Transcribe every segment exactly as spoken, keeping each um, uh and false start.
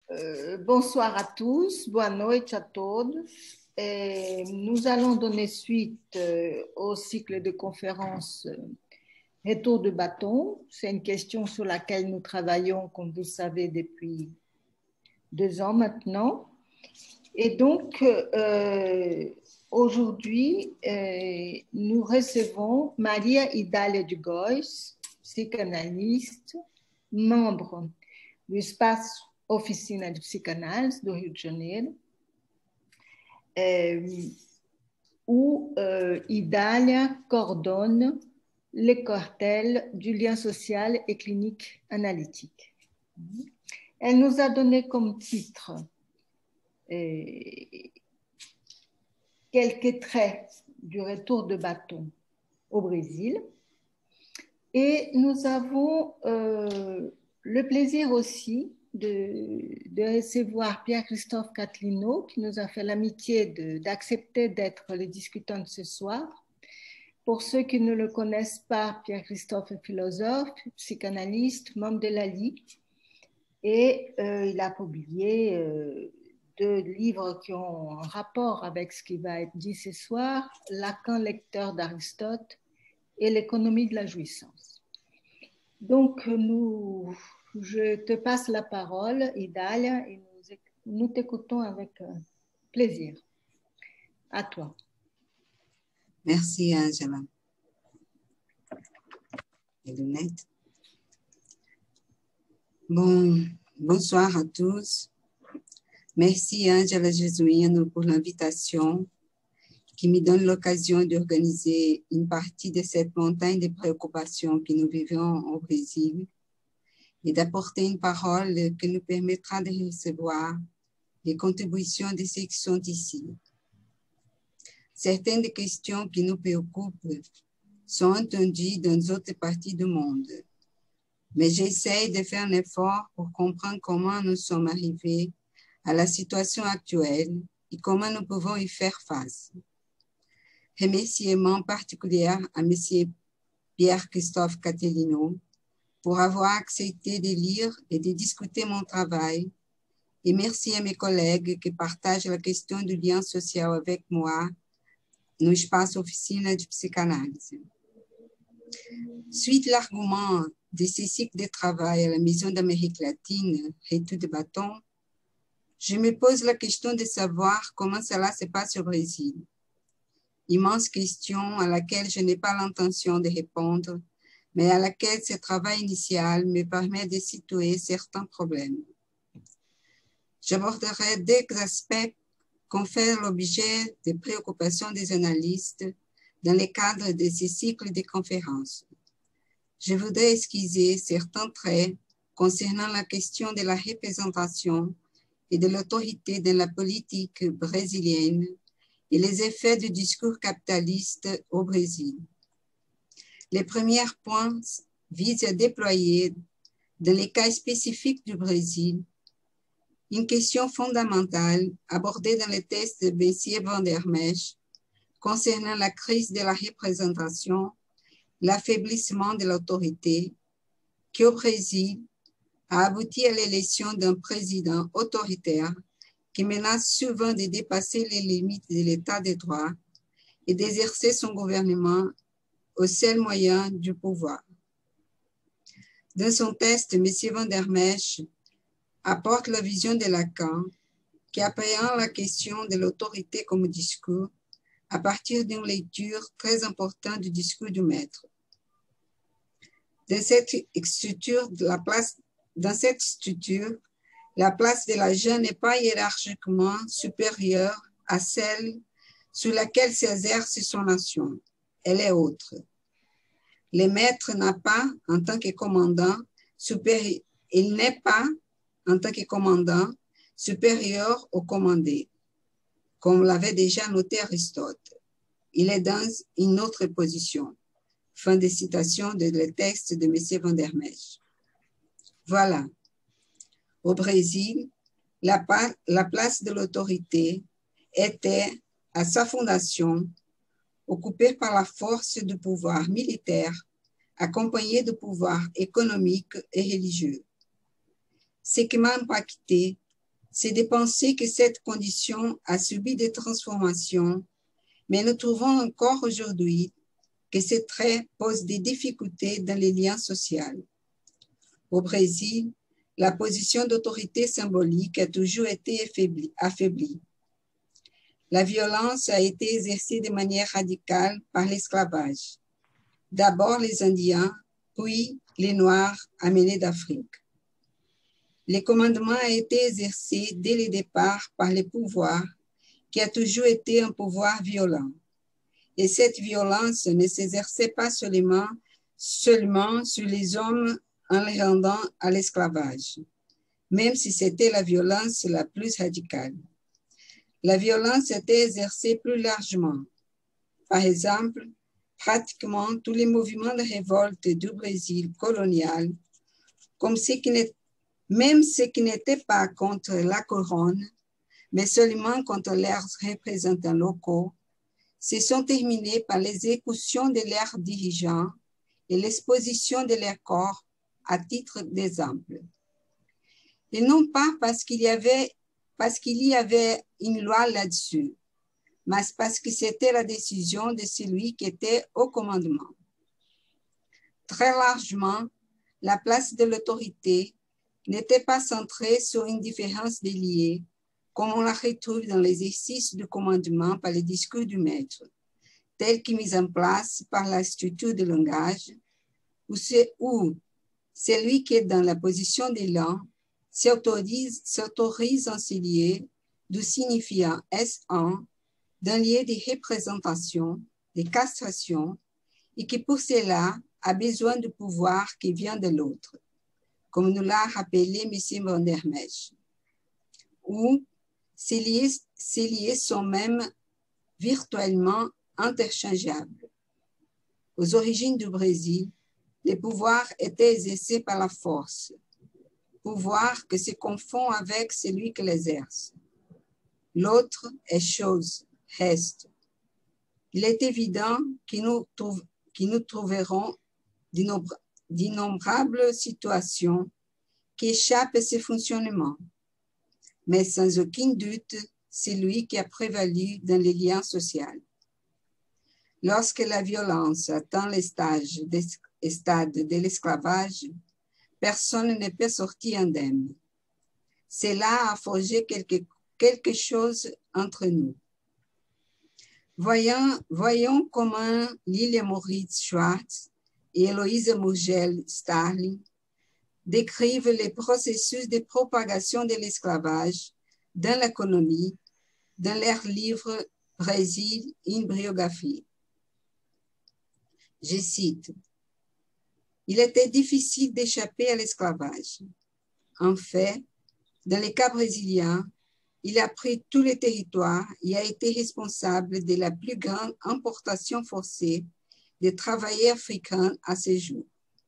Euh, bonsoir à tous, boa noite a todos. Et nous allons donner suite euh, au cycle de conférences euh, Retour de bâton. C'est une question sur laquelle nous travaillons, comme vous savez, depuis deux ans maintenant. Et donc, euh, aujourd'hui, euh, nous recevons Maria Idália de Góes, psychanalyste, membre do Espaço Oficina de Psicanálise do Rio de Janeiro, euh, où euh, Idália coordonne les cartels du lien social et clinique analytique. Elle nous a donné comme titre euh, quelques traits du retour de bâton au Brésil. Et nous avons euh, le plaisir aussi de, de recevoir Pierre-Christophe Catlino, qui nous a fait l'amitié d'accepter d'être le discutant de ce soir. Pour ceux qui ne le connaissent pas, Pierre-Christophe est philosophe, psychanalyste, membre de l'A L I, et euh, il a publié euh, deux livres qui ont un rapport avec ce qui va être dit ce soir, Lacan, lecteur d'Aristote, et l'économie de la jouissance. Donc, nous, je te passe la parole, Idália, et nous, nous t'écoutons avec plaisir. À toi. Merci, Angela. Les lunettes. Bon, bonsoir à tous. Merci, Angela Jesuino, pour l'invitation qui me donne l'occasion d'organiser une partie de cette montagne de préoccupations que nous vivons au Brésil et d'apporter une parole qui nous permettra de recevoir les contributions de ceux qui sont ici. Certaines des questions qui nous préoccupent sont entendues dans d'autres parties du monde, mais j'essaie de faire un effort pour comprendre comment nous sommes arrivés à la situation actuelle et comment nous pouvons y faire face. Remerciements particuliers à M. Pierre-Christophe Catlino pour avoir accepté de lire et de discuter mon travail, et merci à mes collègues qui partagent la question du lien social avec moi no Espaço Oficina de Psicanálise. Suite l'argument de ce cycle de travail à la Maison d'Amérique latine, Retour de bâton, je me pose la question de savoir comment cela se passe au Brésil. Immense question à laquelle je n'ai pas l'intention de répondre, mais à laquelle ce travail initial me permet de situer certains problèmes. J'aborderai deux aspects qui ont fait l'objet des préoccupations des analystes dans le cadre de ce cycle de conférences. Je voudrais esquisser certains traits concernant la question de la représentation et de l'autorité dans la politique brésilienne et les effets du discours capitaliste au Brésil. Les premiers points visent à déployer, dans les cas spécifiques du Brésil, une question fondamentale abordée dans le texte de M. Van der Mesch concernant la crise de la représentation, l'affaiblissement de l'autorité, qui au Brésil a abouti à l'élection d'un président autoritaire qui menace souvent de dépasser les limites de l'état de droit et d'exercer son gouvernement au seul moyen du pouvoir. Dans son texte, M. Van der Mesch apporte la vision de Lacan qui appréhende la question de l'autorité comme discours à partir d'une lecture très importante du discours du maître. Dans cette structure, la place, dans cette structure, la place de la jeune n'est pas hiérarchiquement supérieure à celle sur laquelle s'exerce son action. Elle est autre. Le maître n'a pas, en tant que commandant, supérieur, il n'est pas, en tant que commandant, supérieur au commandé, comme l'avait déjà noté Aristote. Il est dans une autre position. Fin de citation de le texte de M. Van der Mesch. Voilà. Au Brésil, la, la place de l'autorité était, à sa fondation, occupée par la force du pouvoir militaire, accompagnée du pouvoir économique et religieux. Ce qui m'a impacté c'est de penser que cette condition a subi des transformations, mais nous trouvons encore aujourd'hui que ces traits posent des difficultés dans les liens sociaux. Au Brésil, la position d'autorité symbolique a toujours été affaiblie, affaiblie. La violence a été exercée de manière radicale par l'esclavage. D'abord les Indiens, puis les Noirs amenés d'Afrique. Le commandement a été exercé dès le départ par le pouvoir, qui a toujours été un pouvoir violent. Et cette violence ne s'exerçait pas seulement, seulement sur les hommes en les rendant à l'esclavage, même si c'était la violence la plus radicale. La violence était exercée plus largement. Par exemple, pratiquement tous les mouvements de révolte du Brésil colonial, comme ce qui n'est, même ceux qui n'étaient pas contre la couronne, mais seulement contre leurs représentants locaux, se sont terminés par l'exécution de leurs dirigeants et l'exposition de leurs corps à titre d'exemple. Et non pas parce qu'il y avait, parce qu'il y avait une loi là-dessus, mais parce que c'était la décision de celui qui était au commandement. Très largement, la place de l'autorité n'était pas centrée sur une différence des liés, comme on la retrouve dans l'exercice du commandement par le discours du maître, tel qu'il est mis en place par la structure de langage, où, où celui qui est dans la position de l'un s'autorise, s'autorise en ce lieu du signifiant S un d'un lieu de représentation, de castration, et qui pour cela a besoin du pouvoir qui vient de l'autre, comme nous l'a rappelé M. Van der Mesch, où ces lieux, ces lieux sont même virtuellement interchangeables. Aux origines du Brésil, le pouvoir était exercé par la force, pouvoir que se confond avec celui qui l'exerce. L'autre est chose, reste. Il est évident que nous, trouve, que nous trouverons d'innombrables situations qui échappent à ce fonctionnement, mais sans aucun doute, c'est lui qui a prévalu dans les liens sociaux. Lorsque la violence atteint les stades de l'esclavage, personne ne peut sortir indemne. Cela a forgé quelque, quelque chose entre nous. Voyons, voyons comment Lilia Moritz Schwartz et Héloïse Murgel Starling décrivent les processus de propagation de l'esclavage dans l'économie dans leur livre Brésil, une biographie. Je cite, « Il était difficile d'échapper à l'esclavage. En fait, dans le cas brésilien, il a pris tous les territoires et a été responsable de la plus grande importation forcée de travailleurs africains à ce jour.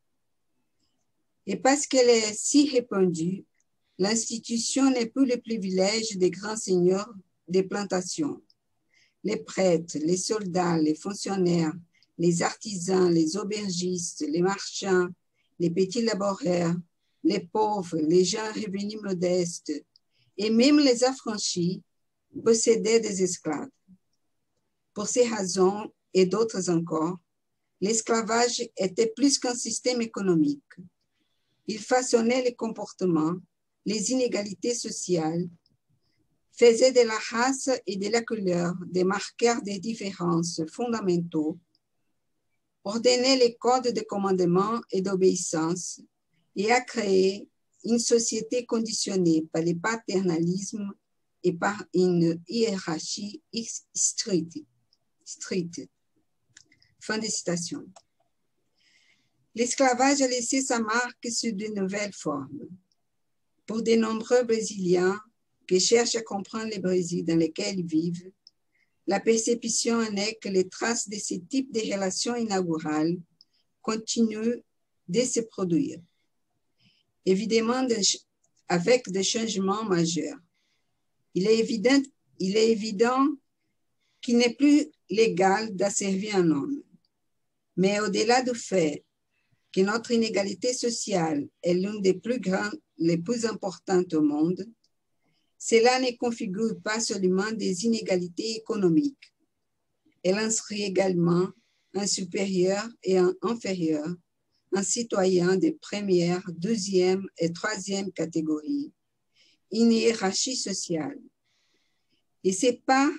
Et parce qu'elle est si répandue, l'institution n'est plus le privilège des grands seigneurs des plantations. Les prêtres, les soldats, les fonctionnaires, les artisans, les aubergistes, les marchands, les petits laboureurs, les pauvres, les gens revenus modestes, et même les affranchis possédaient des esclaves. Pour ces raisons et d'autres encore, l'esclavage était plus qu'un système économique. Il façonnait les comportements, les inégalités sociales, faisait de la race et de la couleur des marqueurs des différences fondamentaux, ordonnait les codes de commandement et d'obéissance et a créé une société conditionnée par le paternalisme et par une hiérarchie stricte. stricte. Fin de citation. L'esclavage a laissé sa marque sur de nouvelles formes. Pour de nombreux Brésiliens qui cherchent à comprendre le Brésil dans lequel ils vivent, la perception n'est que les traces de ce type de relations inaugurales continuent de se produire. Évidemment, avec des changements majeurs. Il est évident, il est évident qu'il n'est plus légal d'asservir un homme. Mais au-delà du fait que notre inégalité sociale est l'une des plus grandes, les plus importantes au monde, Cela ne configure pas seulement des inégalités économiques. Elle inscrit également un supérieur et un inférieur, un citoyen de première, deuxième et troisième catégorie, une hiérarchie sociale. Et ce n'est pas,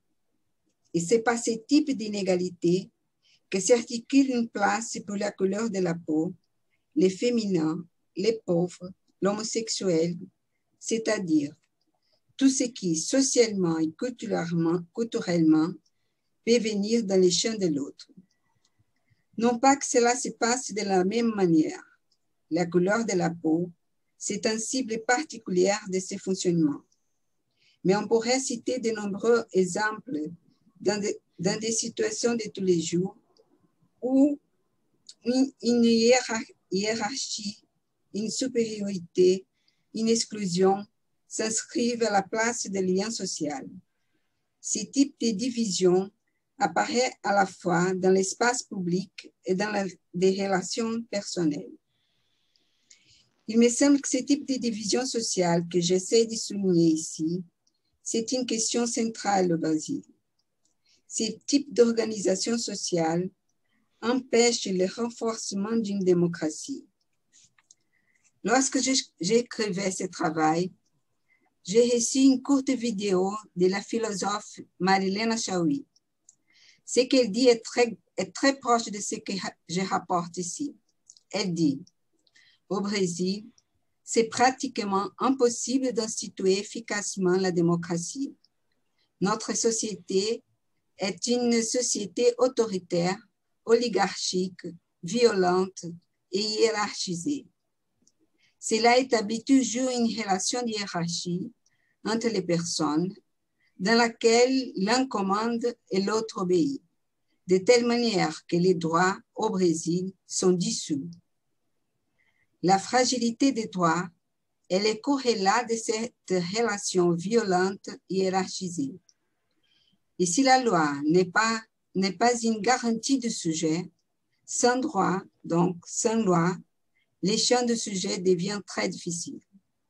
et c'est pas ce type d'inégalité que s'articule une place pour la couleur de la peau, les féminins, les pauvres, l'homosexuel, c'est-à-dire tout ce qui, socialement et culturellement, culturellement, peut venir dans les champs de l'autre. Non pas que cela se passe de la même manière. La couleur de la peau, c'est une cible particulière de ce fonctionnement. Mais on pourrait citer de nombreux exemples dans, de, dans des situations de tous les jours où une, une hiérarchie, une supériorité, une exclusion s'inscrivent à la place des liens sociaux. Ce type de division apparaît à la fois dans l'espace public et dans la, des relations personnelles. Il me semble que ce type de division sociale que j'essaie de souligner ici, c'est une question centrale au Brésil. Ce type d'organisation sociale empêche le renforcement d'une démocratie. Lorsque j'écrivais ce travail, j'ai reçu une courte vidéo de la philosophe Marilena Chauí. Ce qu'elle dit est très, est très proche de ce que je rapporte ici. Elle dit, au Brésil, c'est pratiquement impossible d'instituer efficacement la démocratie. Notre société est une société autoritaire, oligarchique, violente et hiérarchisée. Cela établit toujours une relation de hiérarchie entre les personnes dans laquelle l'un commande et l'autre obéit, de telle manière que les droits au Brésil sont dissous. La fragilité des droits est le corrélat de cette relation violente et hiérarchisée. Et si la loi n'est pas, n'est pas une garantie du sujet, sans droit, donc sans loi, les champs de sujet deviennent très difficiles.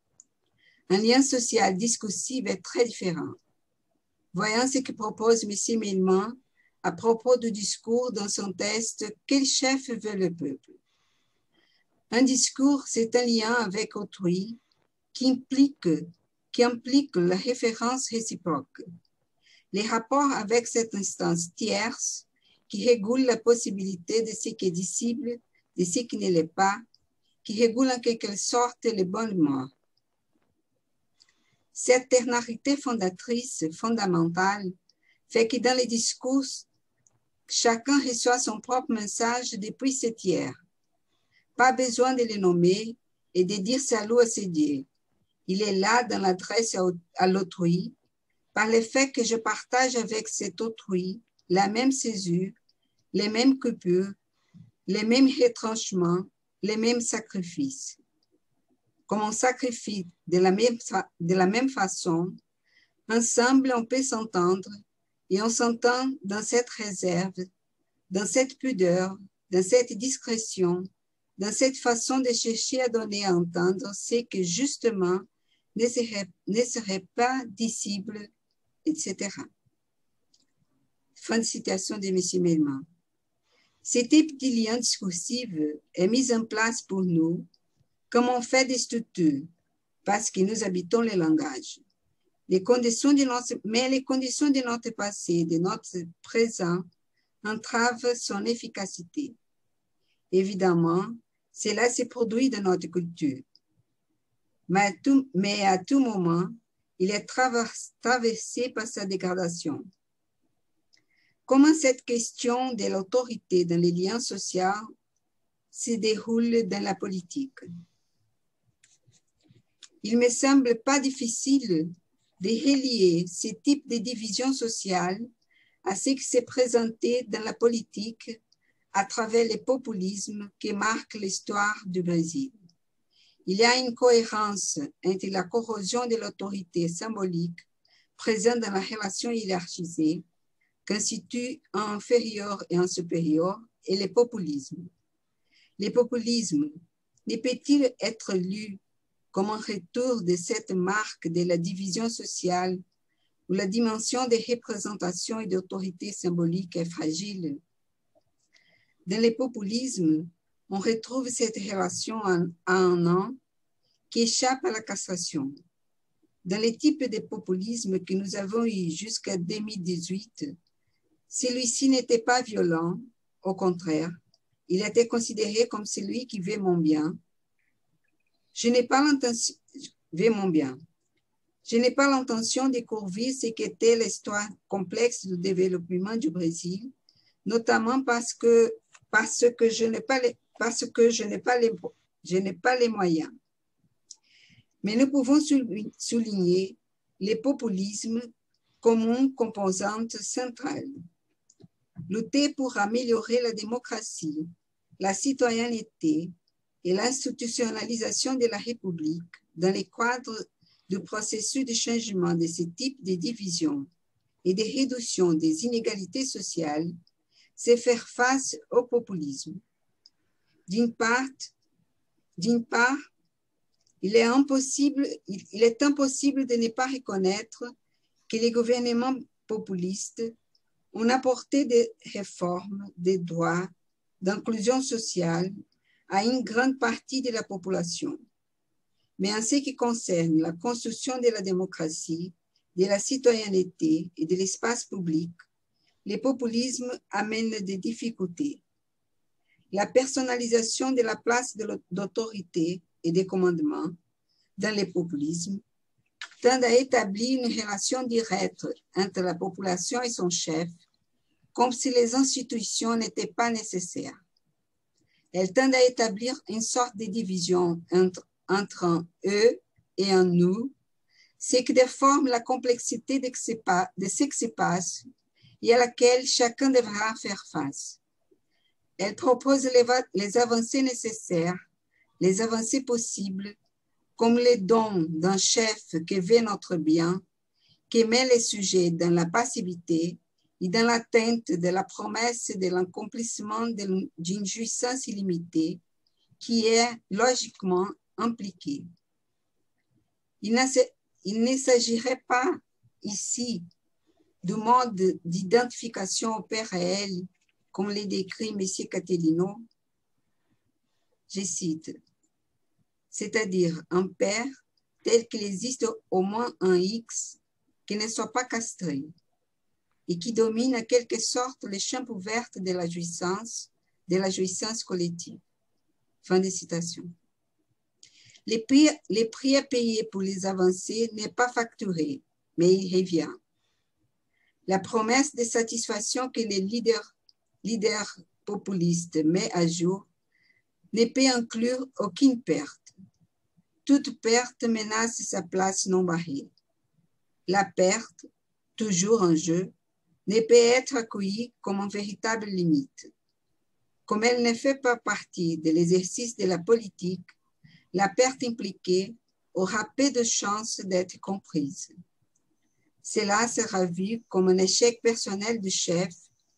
Un lien social discursif est très différent. Voyons ce que propose M. Milman à propos du discours dans son texte « Quel chef veut le peuple ?» Un discours, c'est un lien avec autrui qui implique, qui implique la référence réciproque. Les rapports avec cette instance tierce qui régule la possibilité de ce qui est dissible, de ce qui ne l'est pas, qui régule en quelque sorte le bon humeur. Cette ternarité fondatrice, fondamentale, fait que dans les discours, chacun reçoit son propre message depuis ce tiers. Pas besoin de le nommer et de dire salut à ses dieux. Il est là dans l'adresse à l'autrui, par le fait que je partage avec cet autrui la même césure, les mêmes coupures, les mêmes retranchements, les mêmes sacrifices. Comme on sacrifie de la même, de la même façon, ensemble on peut s'entendre et on s'entend dans cette réserve, dans cette pudeur, dans cette discrétion, dans cette façon de chercher à donner à entendre ce que justement ne serait, ne serait pas dissible, et cetera. Fin de citation de M. Milman. Ce type de lien discursif est mis en place pour nous comme on fait des structures, parce que nous habitons le langage. Les conditions de notre, mais les conditions de notre passé, de notre présent, entravent son efficacité. Évidemment, cela se produit dans notre culture. Mais à tout, mais à tout moment, il est traversé par sa dégradation. Comment cette question de l'autorité dans les liens sociaux se déroule dans la politique? Il me semble pas difficile de relier ce type de division sociale à ce qui s'est présenté dans la politique à travers le populisme qui marque l'histoire du Brésil. Il y a une cohérence entre la corrosion de l'autorité symbolique présente dans la relation hiérarchisée constitue un inférieur et un supérieur et le populisme. Le populisme ne peut-il être lu comme un retour de cette marque de la division sociale où la dimension des représentations et d'autorité symbolique est fragile. Dans le populisme, on retrouve cette relation à un an qui échappe à la castration. Dans les types de populisme que nous avons eu jusqu'à deux mille dix-huit, celui-ci n'était pas violent, au contraire, il était considéré comme celui qui veut mon bien. Je n'ai pas l'intention, veut mon bien. Je n'ai pas l'intention de couvrir ce qu'était l'histoire complexe du développement du Brésil, notamment parce que, parce que je n'ai pas les, parce que je n'ai pas les, je n'ai pas les moyens. Mais nous pouvons souligner le populisme comme une composante centrale. Lutter pour améliorer la démocratie, la citoyenneté et l'institutionnalisation de la République dans le cadre du processus de changement de ce type de division et de réduction des inégalités sociales, c'est faire face au populisme. D'une part, d'une part, il est impossible, il est impossible de ne pas reconnaître que les gouvernements populistes ont apporté des réformes, des droits, d'inclusion sociale à une grande partie de la population. Mais en ce qui concerne la construction de la démocratie, de la citoyenneté et de l'espace public, le populisme amène des difficultés. La personnalisation de la place d'autorité et des commandements dans le populisme tend à établir une relation directe entre la population et son chef, comme si les institutions n'étaient pas nécessaires. Elle tend à établir une sorte de division entre, entre un eux et un nous, ce qui déforme la complexité de ce qui se passe et à laquelle chacun devra faire face. Elle propose les, les avancées nécessaires, les avancées possibles, comme les dons d'un chef qui veut notre bien, qui met les sujets dans la passivité et dans l'atteinte de la promesse de l'accomplissement d'une jouissance illimitée qui est logiquement impliquée. Il ne s'agirait pas ici du mode d'identification au père réel, comme le décrit M. Castellino. Je cite, c'est-à-dire un père tel qu'il existe au moins un X qui ne soit pas castré et qui domine en quelque sorte les champs ouverts de la jouissance, de la jouissance collective. Fin de citation. Les prix, les prix à payer pour les avancées n'est pas facturé, mais il revient. La promesse de satisfaction que les leaders, leaders populistes mettent à jour ne peut inclure aucune perte. Toute perte menace sa place non barrée. La perte, toujours en jeu, ne peut être accueillie comme une véritable limite. Comme elle ne fait pas partie de l'exercice de la politique, la perte impliquée aura peu de chances d'être comprise. Cela sera vu comme un échec personnel du chef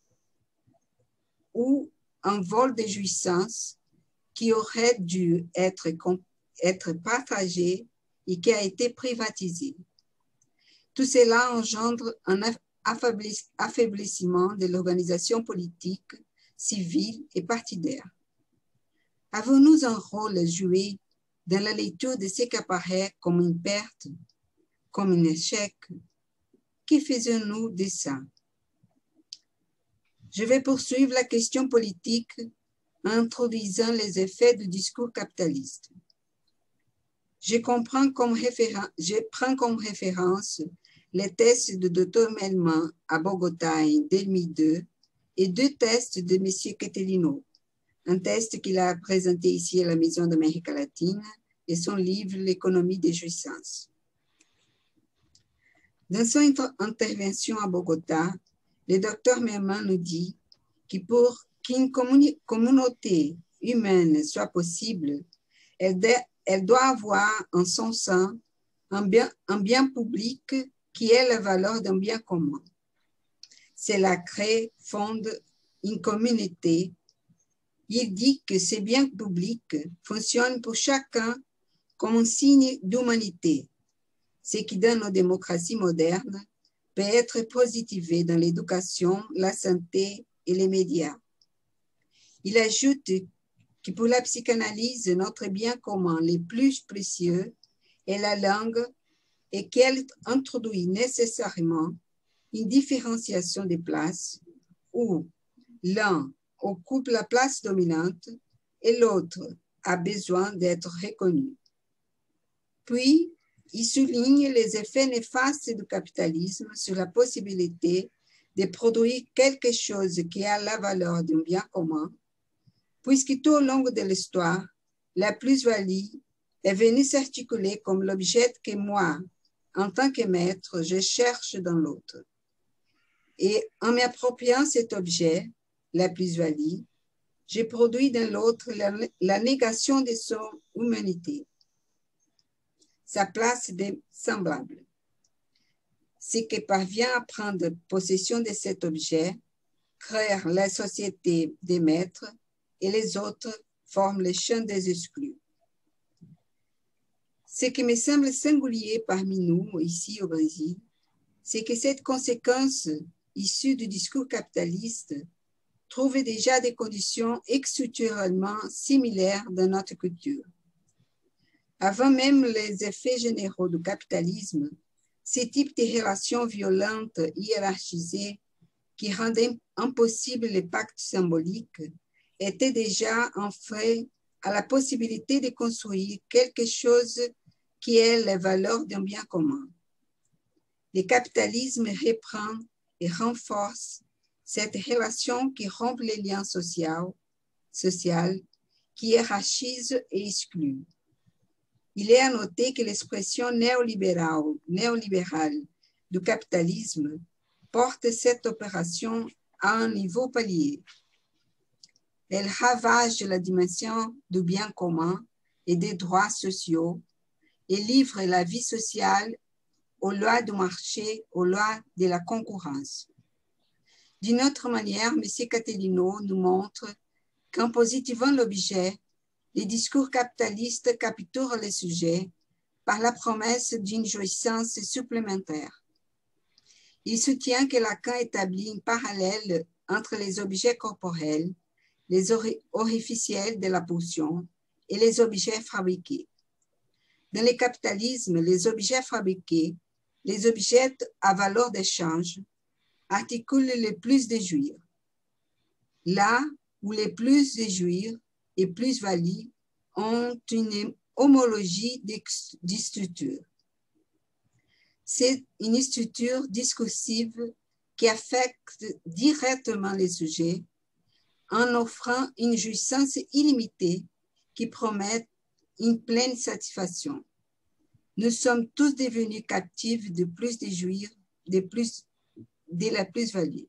ou un vol de jouissance qui aurait dû être, être partagé et qui a été privatisé. Tout cela engendre un affaiblissement de l'organisation politique, civile et partidaire. Avons-nous un rôle à jouer dans la lecture de ce qui apparaît comme une perte, comme un échec? Que faisons-nous de ça? Je vais poursuivre la question politique en introduisant les effets du discours capitaliste. Je, comprends comme référen- je prends comme référence les tests de docteur Melman à Bogota en deux mille deux et deux tests de M. Castellino, un test qu'il a présenté ici à la Maison d'Amérique latine et son livre L'économie des jouissances. Dans son inter- intervention à Bogota, le docteur Melman nous dit que pour qu'une communi- communauté humaine soit possible, elle, de- elle doit avoir en son sein un bien, un bien public qui est la valeur d'un bien commun. Cela crée, fonde une communauté. Il dit que ces biens publics fonctionnent pour chacun comme un signe d'humanité, ce qui dans nos démocraties modernes peut être positivé dans l'éducation, la santé et les médias. Il ajoute que pour la psychanalyse, notre bien commun le plus précieux est la langue et qu'elle introduit nécessairement une différenciation des places où l'un occupe la place dominante et l'autre a besoin d'être reconnu. Puis, il souligne les effets néfastes du capitalisme sur la possibilité de produire quelque chose qui a la valeur d'un bien commun, puisque tout au long de l'histoire, la plus-value est venue s'articuler comme l'objet que moi, en tant que maître, je cherche dans l'autre. Et en m'appropriant cet objet, la plus-value, je produis dans l'autre la, la négation de son humanité, sa place de semblable. Ce qui parvient à prendre possession de cet objet crée la société des maîtres et les autres forment le champ des exclus. Ce qui me semble singulier parmi nous, ici au Brésil, c'est que cette conséquence issue du discours capitaliste trouve déjà des conditions structurellement similaires dans notre culture. Avant même les effets généraux du capitalisme, ce type de relations violentes, hiérarchisées, qui rendaient impossible les pactes symboliques, était déjà en fait à la possibilité de construire quelque chose qui est la valeur d'un bien commun. Le capitalisme reprend et renforce cette relation qui rompt les liens sociaux, social, qui hiérarchise et exclut. Il est à noter que l'expression néolibérale, néolibérale du capitalisme porte cette opération à un niveau palier. Elle ravage la dimension du bien commun et des droits sociaux et livre la vie sociale aux lois du marché, aux lois de la concurrence. D'une autre manière, M. Castellino nous montre qu'en positivant l'objet, les discours capitalistes capturent le sujet par la promesse d'une jouissance supplémentaire. Il soutient que Lacan établit un parallèle entre les objets corporels, les orificiels de la pulsion et les objets fabriqués. Dans le capitalisme, les objets fabriqués, les objets à valeur d'échange, articulent le plus de jouir. Là où les plus de jouir et plus-value ont une homologie de structure. C'est une structure discursive qui affecte directement les sujets en offrant une jouissance illimitée qui promet une pleine satisfaction. Nous sommes tous devenus captifs de plus de jouir, de, plus, de la plus-value.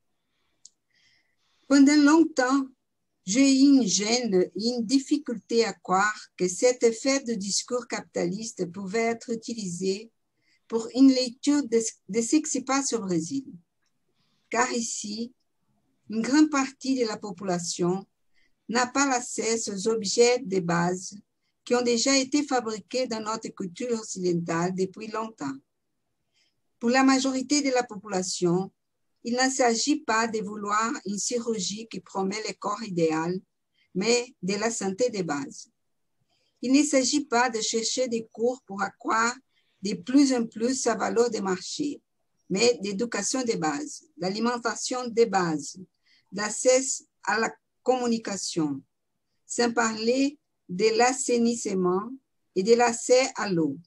Pendant longtemps, j'ai eu une gêne et une difficulté à croire que cet effet de discours capitaliste pouvait être utilisé pour une lecture de, de ce qui se passe au Brésil. Car ici, une grande partie de la population n'a pas accès aux objets de base qui ont déjà été fabriqués dans notre culture occidentale depuis longtemps. Pour la majorité de la population, il ne s'agit pas de vouloir une chirurgie qui promet le corps idéal, mais de la santé de base. Il ne s'agit pas de chercher des cours pour accroître de plus en plus sa valeur de marché, mais d'éducation de base, d'alimentation de base, d'accès à la communication, sans parler de l'assainissement et de l'accès à l'eau.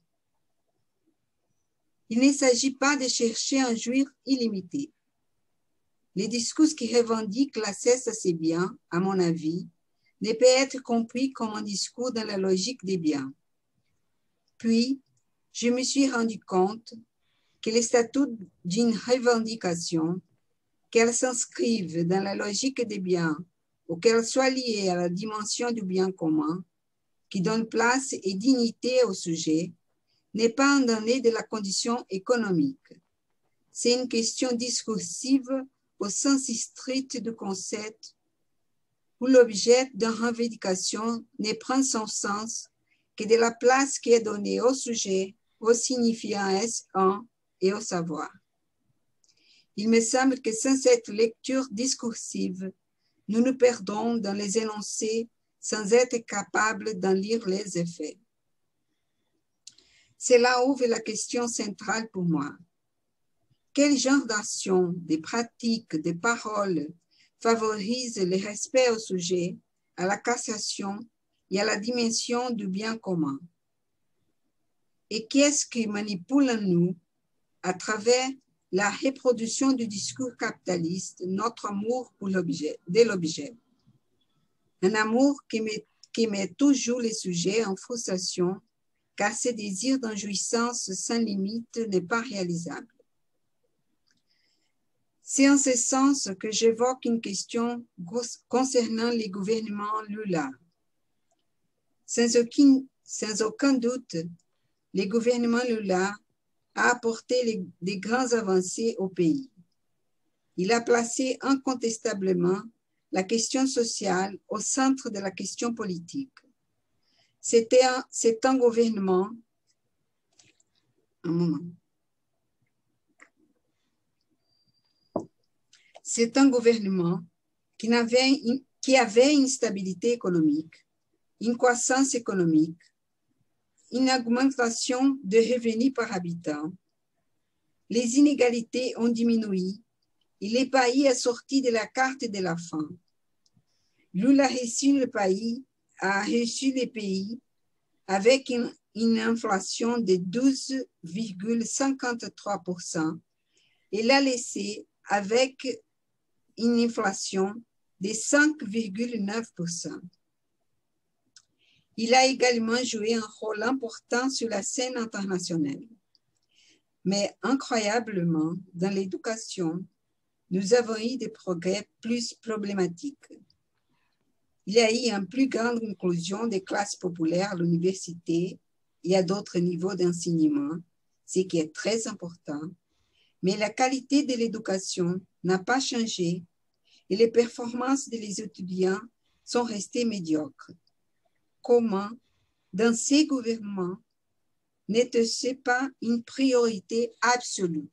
Il ne s'agit pas de chercher un jouir illimité. Les discours qui revendiquent l'accès à ces biens, à mon avis, ne peut être compris comme un discours dans la logique des biens. Puis, je me suis rendu compte que le statut d'une revendication, qu'elle s'inscrive dans la logique des biens ou qu'elle soit liée à la dimension du bien commun, qui donne place et dignité au sujet, n'est pas un donné de la condition économique. C'est une question discursive au sens strict du concept, où l'objet d'une revendication ne prend son sens que de la place qui est donnée au sujet, au signifiant S un et au savoir. Il me semble que sans cette lecture discursive, nous nous perdons dans les énoncés sans être capables d'en lire les effets. C'est là ouvre la question centrale pour moi. Quel genre d'action, de pratiques, de paroles favorise le respect au sujet, à la cassation et à la dimension du bien commun? Et qu'est-ce qui manipule en nous, à travers la reproduction du discours capitaliste, notre amour pour l'objet, de l'objet? Un amour qui met, qui met toujours les sujets en frustration, car ce désir d'une jouissance sans limite n'est pas réalisable. C'est en ce sens que j'évoque une question concernant les gouvernements Lula. Sans aucun, sans aucun doute, le gouvernement Lula a apporté les, des grandes avancées au pays. Il a placé incontestablement la question sociale au centre de la question politique. C'était un, c'est un gouvernement, un moment, c'est un gouvernement qui avait, une, qui avait une stabilité économique, une croissance économique, une augmentation de revenus par habitant. Les inégalités ont diminué et le pays est sorti de la carte de la faim. Lula a reçu le pays, a reçu les pays avec une, une inflation de douze virgule cinquante-trois pour cent et l'a laissé avec une inflation de cinq virgule neuf pour cent. Il a également joué un rôle important sur la scène internationale. Mais incroyablement, dans l'éducation, nous avons eu des progrès plus problématiques. Il y a eu une plus grande inclusion des classes populaires à l'université et à d'autres niveaux d'enseignement, ce qui est très important, mais la qualité de l'éducation n'a pas changé et les performances des étudiants sont restées médiocres. Comment, dans ces gouvernements, n'était-ce pas une priorité absolue?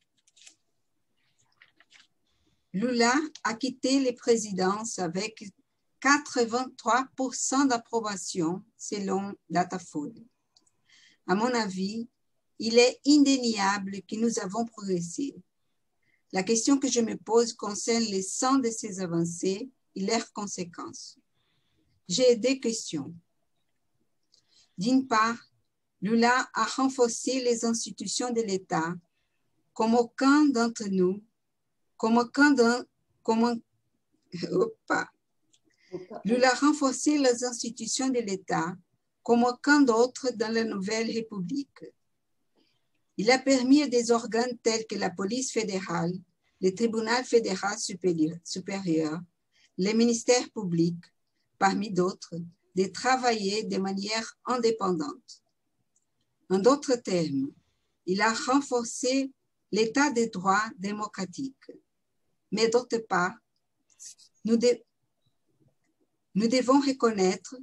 Lula a quitté les présidences avec quatre-vingt-trois pour cent d'approbation selon Datafolh. À mon avis, il est indéniable que nous avons progressé. La question que je me pose concerne les sens de ces avancées et leurs conséquences. J'ai deux questions. D'une part, Lula a renforcé les institutions de l'État comme aucun d'entre nous, comme aucun d'un, comme, opa. Lula a renforcé les institutions de l'État comme aucun d'autre dans la nouvelle République. Il a permis à des organes tels que la police fédérale, le tribunal fédéral supérieur, les ministères publics, parmi d'autres, de travailler de manière indépendante. En d'autres termes, il a renforcé l'état de droit démocratique. Mais d'autre part, nous, de, nous devons reconnaître,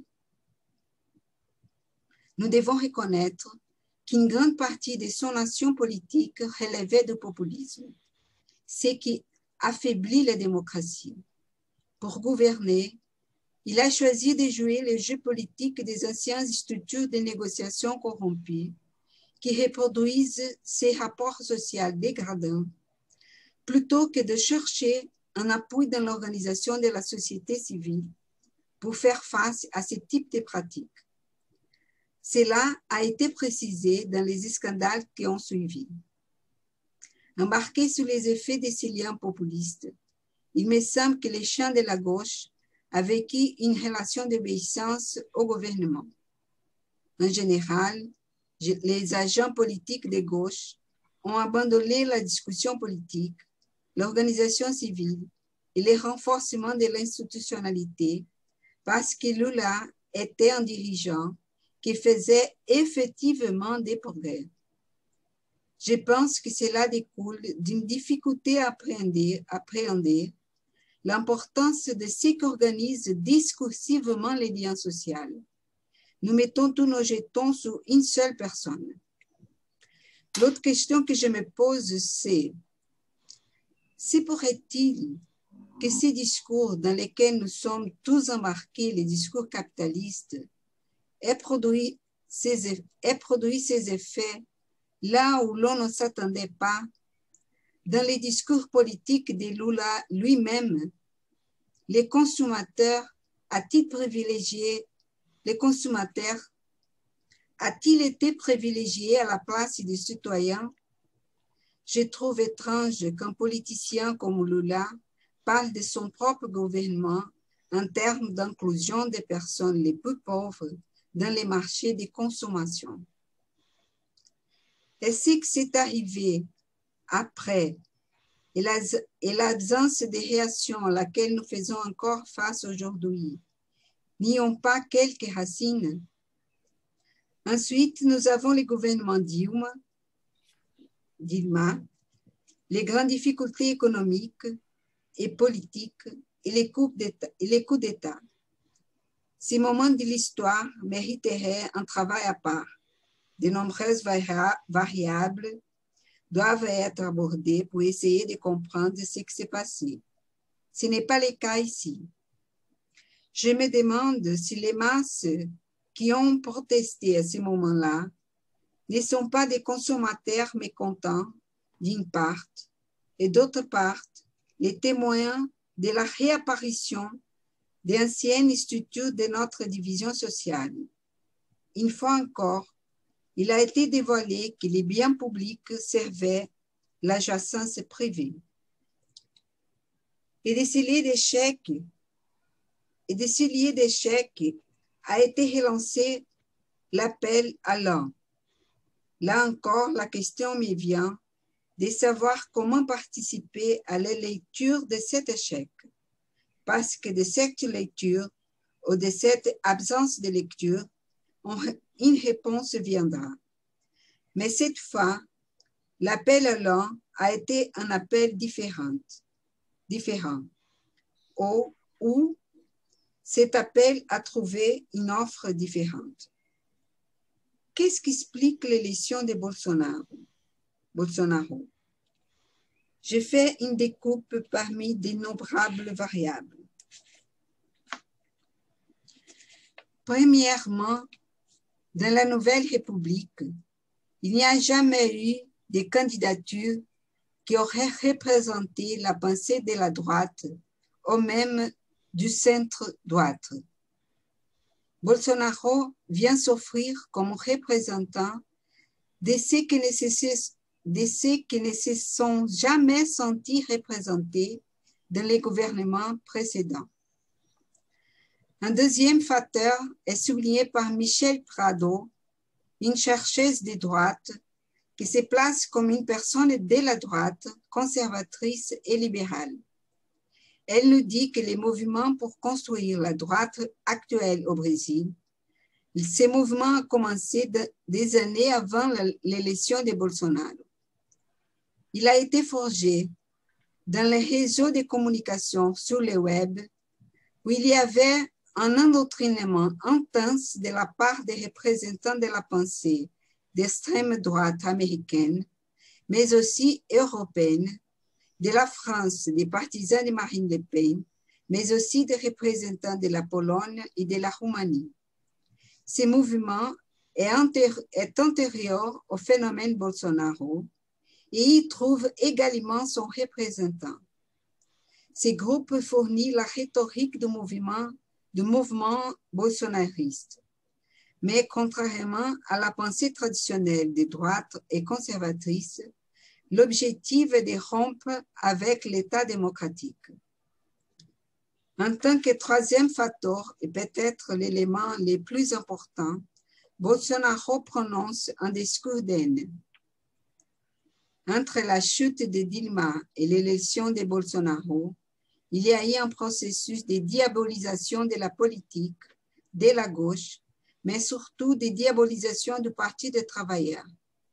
nous devons reconnaître qu'une grande partie de son action politique relevait du populisme, ce qui affaiblit la démocratie. Pour gouverner, il a choisi de jouer le jeu politique des anciennes structures de négociation corrompues qui reproduisent ces rapports sociaux dégradants, plutôt que de chercher un appui dans l'organisation de la société civile pour faire face à ce type de pratiques. Cela a été précisé dans les scandales qui ont suivi. Embarqué sur les effets des ces liens populistes, il me semble que les champs de la gauche avaient vécu une relation d'obéissance au gouvernement. En général, les agents politiques de gauche ont abandonné la discussion politique, l'organisation civile et le renforcement de l'institutionnalité parce que Lula était un dirigeant qui faisait effectivement des progrès. Je pense que cela découle d'une difficulté à appréhender, appréhender l'importance de ce qu'organise discursivement les liens sociaux, nous mettons tous nos jetons sur une seule personne. L'autre question que je me pose, c'est, se pourrait-il que ces discours dans lesquels nous sommes tous embarqués, les discours capitalistes, aient produit ces, aient produit ces effets là où l'on ne s'attendait pas, dans les discours politiques de Lula lui-même, les consommateurs, à titre privilégié, les consommateurs, a-t-il été privilégié à la place des citoyens? Je trouve étrange qu'un politicien comme Lula parle de son propre gouvernement en termes d'inclusion des personnes les plus pauvres dans les marchés de consommation. Et ce qui s'est arrivé après et l'absence de réaction à laquelle nous faisons encore face aujourd'hui n'y ont pas quelques racines. Ensuite, nous avons le gouvernement Dilma, Dilma, les grandes difficultés économiques et politiques et les coups d'État. Ces moments de l'histoire mériteraient un travail à part. De nombreuses variables doivent être abordées pour essayer de comprendre ce qui s'est passé. Ce n'est pas le cas ici. Je me demande si les masses qui ont protesté à ce moment-là ne sont pas des consommateurs mécontents d'une part, et d'autre part, les témoins de la réapparition d'anciennes structures de notre division sociale. Une fois encore, il a été dévoilé que les biens publics servaient l'adjacence privée. Et de ce lieu d'échec, et de ce lieu d'échec a été relancé l'appel à l'un. Là encore, la question me vient de savoir comment participer à la lecture de cet échec. Parce que de cette lecture ou de cette absence de lecture, on, une réponse viendra. Mais cette fois, l'appel à l'un a été un appel différent, différent ou, ou cet appel a trouvé une offre différente. Qu'est-ce qui explique l'élection de Bolsonaro? Bolsonaro. J'ai fait une découpe parmi d'innombrables variables. Premièrement, dans la Nouvelle République, il n'y a jamais eu de candidature qui aurait représenté la pensée de la droite ou même du centre-droite. Bolsonaro vient s'offrir comme représentant de ceux qui ne se, de ceux qui ne se sont jamais sentis représentés dans les gouvernements précédents. Un deuxième facteur est souligné par Michel Prado, une chercheuse de droite qui se place comme une personne de la droite, conservatrice et libérale. Elle nous dit que les mouvements pour construire la droite actuelle au Brésil, ces mouvements ont commencé de, des années avant l'élection de Bolsonaro. Il a été forgé dans les réseaux de communication sur le web où il y avait un endoctrinement intense de la part des représentants de la pensée d'extrême droite américaine, mais aussi européenne, de la France, des partisans de Marine Le Pen, mais aussi des représentants de la Pologne et de la Roumanie. Ce mouvement est, est antérieur au phénomène Bolsonaro et y trouve également son représentant. Ces groupes fournissent la rhétorique du mouvement, du mouvement bolsonariste. Mais contrairement à la pensée traditionnelle de droite et conservatrice, l'objectif est de rompre avec l'État démocratique. En tant que troisième facteur, et peut-être l'élément le plus important, Bolsonaro prononce un discours d'haine. Entre la chute de Dilma et l'élection de Bolsonaro, il y a eu un processus de diabolisation de la politique, de la gauche, mais surtout de diabolisation du Parti des travailleurs.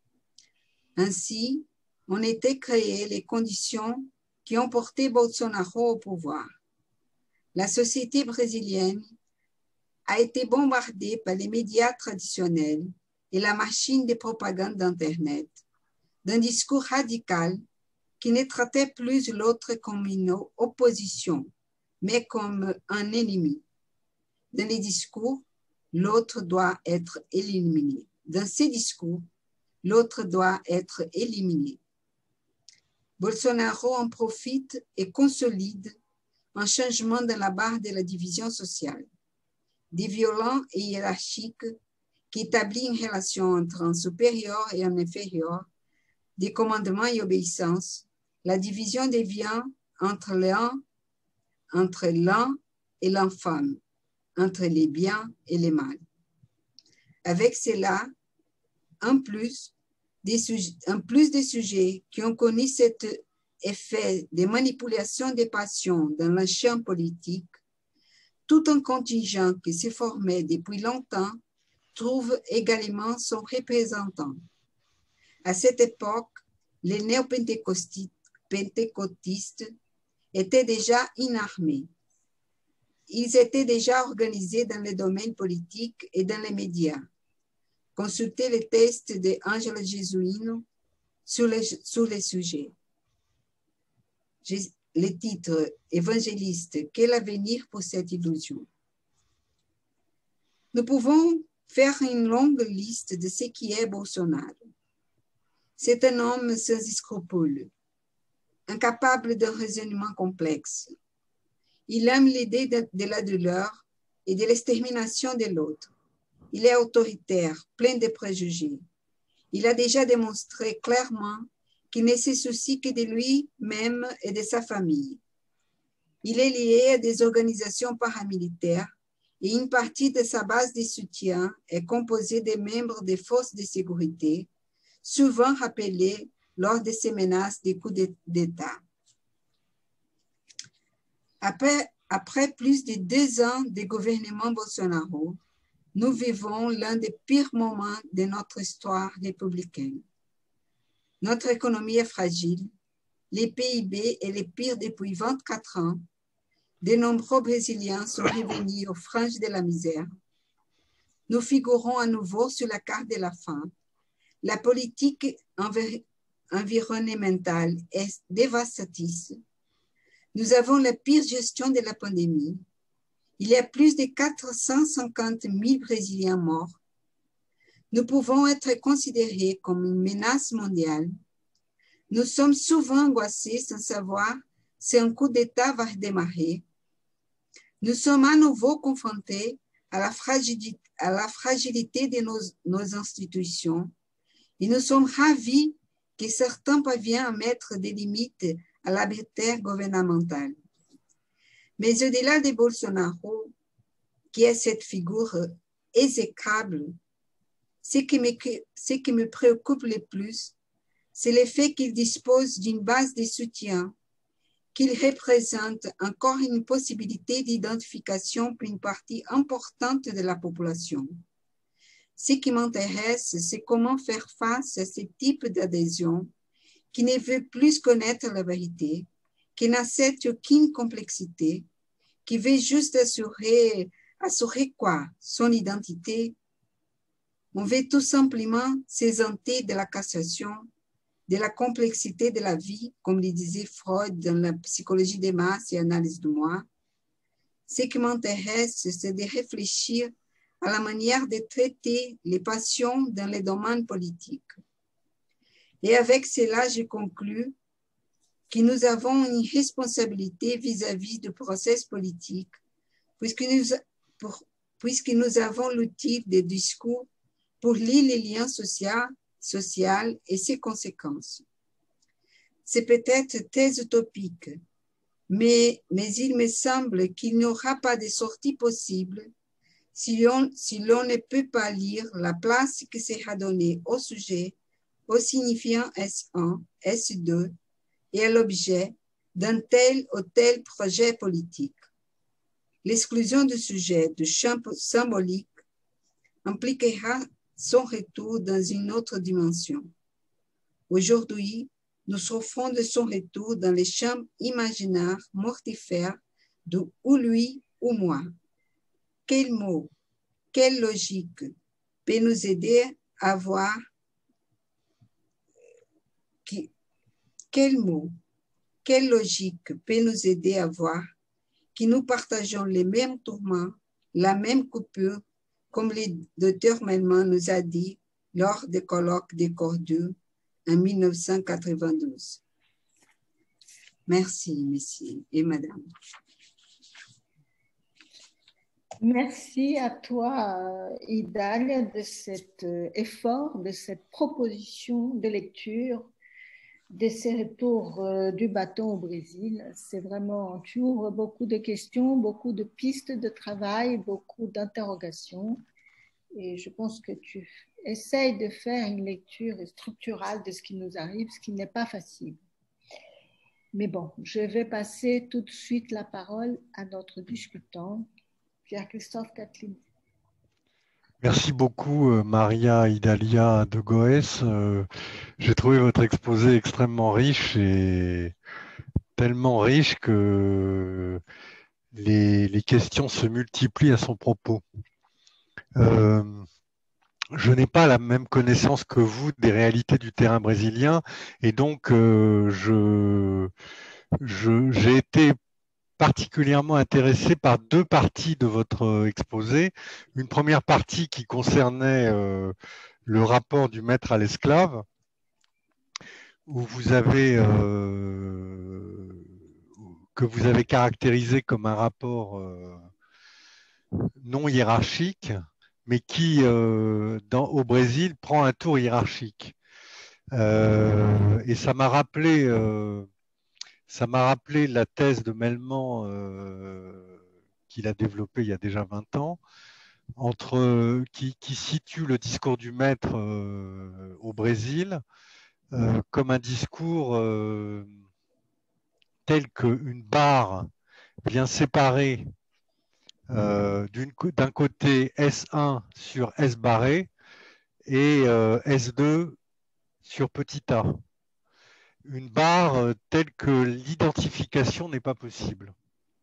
Ainsi, ont été créées les conditions qui ont porté Bolsonaro au pouvoir. La société brésilienne a été bombardé par les médias traditionnels et la machine de propagande d'Internet d'un discours radical qui ne traitait plus l'autre comme une opposition, mais comme un ennemi. Dans les discours, l'autre doit être éliminé. Dans ces discours, l'autre doit être éliminé. Bolsonaro en profite et consolide un changement dans la barre de la division sociale, des violents et hiérarchiques qui établit une relation entre un supérieur et un inférieur, des commandements et obéissance. La division devient entre l'un, entre l'un et l'infâme, entre les biens et les mal. Avec cela, en plus, des sujets, en plus des sujets qui ont connu cet effet de manipulation des passions dans le champ politique, tout un contingent qui s'est formé depuis longtemps trouve également son représentant. À cette époque, les néopentecôtistes étaient déjà inarmés. Ils étaient déjà organisés dans le domaine politique et dans les médias. Consultez les textes d'Angela Gesuino sur les, sur les sujets. Le titre « Évangéliste, quel avenir pour cette illusion ?» Nous pouvons faire une longue liste de ce qui est Bolsonaro. C'est un homme sans scrupules, incapable d'un raisonnement complexe. Il aime l'idée de, de la douleur et de l'extermination de l'autre. Il est autoritaire, plein de préjugés. Il a déjà démontré clairement qu'il ne se soucie que de lui-même et de sa famille. Il est lié à des organisations paramilitaires et une partie de sa base de soutien est composée de membres des forces de sécurité, souvent rappelés lors de ces menaces de coups d'État. Après, après plus de deux ans de gouvernement Bolsonaro, nous vivons l'un des pires moments de notre histoire républicaine. Notre économie est fragile, les P I B est le pire depuis vingt-quatre ans, de nombreux Brésiliens sont revenus aux franges de la misère. Nous figurons à nouveau sur la carte de la faim. La politique env- environnementale est dévastatrice. Nous avons la pire gestion de la pandémie. Il y a plus de quatre cent cinquante mille Brésiliens morts. Nous pouvons être considérés comme une menace mondiale. Nous sommes souvent angoissés sans savoir si un coup d'État va redémarrer. Nous sommes à nouveau confrontés à la fragilité, à la fragilité de nos, nos institutions et nous sommes ravis que certains parviennent à mettre des limites à l'arbitraire gouvernemental. Mais au-delà de Bolsonaro, qui est cette figure exécrable, ce qui me, ce qui me préoccupe le plus, c'est le fait qu'il dispose d'une base de soutien, qu'il représente encore une possibilité d'identification pour une partie importante de la population. Ce qui m'intéresse, c'est comment faire face à ce type d'adhésion qui ne veut plus connaître la vérité, qui n'accepte aucune complexité, qui veut juste assurer, assurer quoi? Son identité. On veut tout simplement s'exenter de la cassation, de la complexité de la vie, comme le disait Freud dans la psychologie des masses et analyse du moi. Ce qui m'intéresse, c'est de réfléchir à la manière de traiter les passions dans les domaines politiques. Et avec cela, je conclus que nous avons une responsabilité vis-à-vis du processus politique, puisque nous, pour, puisque nous avons l'outil des discours pour lire les liens sociaux, social et ses conséquences. C'est peut-être très utopique, mais, mais il me semble qu'il n'y aura pas de sortie possible si l'on si l'on ne peut pas lire la place qui sera donnée au sujet, au signifiant S un, S deux et à l'objet d'un tel ou tel projet politique. L'exclusion du sujet du champ symbolique impliquera son retour dans une autre dimension. Aujourd'hui, nous souffrons de son retour dans les champs imaginaires mortifères de ou lui ou moi. Quel mot, quelle logique peut nous aider à voir, qui, quel mot, quelle logique peut nous aider à voir que nous partageons les mêmes tourments, la même coupure, comme le docteur Melman nous a dit lors des colloques des Cordieux en mille neuf cent quatre-vingt-douze. Merci, messieurs et madame. Merci à toi, Idalia, de cet effort, de cette proposition de lecture, de ces retours du bâton au Brésil. C'est vraiment, tu ouvres beaucoup de questions, beaucoup de pistes de travail, beaucoup d'interrogations. Et je pense que tu essayes de faire une lecture structurale de ce qui nous arrive, ce qui n'est pas facile. Mais bon, je vais passer tout de suite la parole à notre discutant, Pierre-Christophe Quatlin. Merci beaucoup, Maria Idalia de Goes. Euh, J'ai trouvé votre exposé extrêmement riche et tellement riche que les, les questions se multiplient à son propos. Euh, je n'ai pas la même connaissance que vous des réalités du terrain brésilien et donc euh, je, je, j'ai été particulièrement intéressé par deux parties de votre exposé. Une première partie qui concernait euh, le rapport du maître à l'esclave, où vous avez euh, que vous avez caractérisé comme un rapport euh, non hiérarchique, mais qui, euh, dans, au Brésil, prend un tour hiérarchique. Euh, et ça m'a rappelé, euh, ça m'a rappelé la thèse de Melman euh, qu'il a développée il y a déjà vingt ans, entre, qui, qui situe le discours du maître euh, au Brésil euh, comme un discours euh, tel qu'une barre vient séparer euh, d'un côté S un sur S barré et euh, S deux sur petit a. Une barre euh, telle que l'identification n'est pas possible.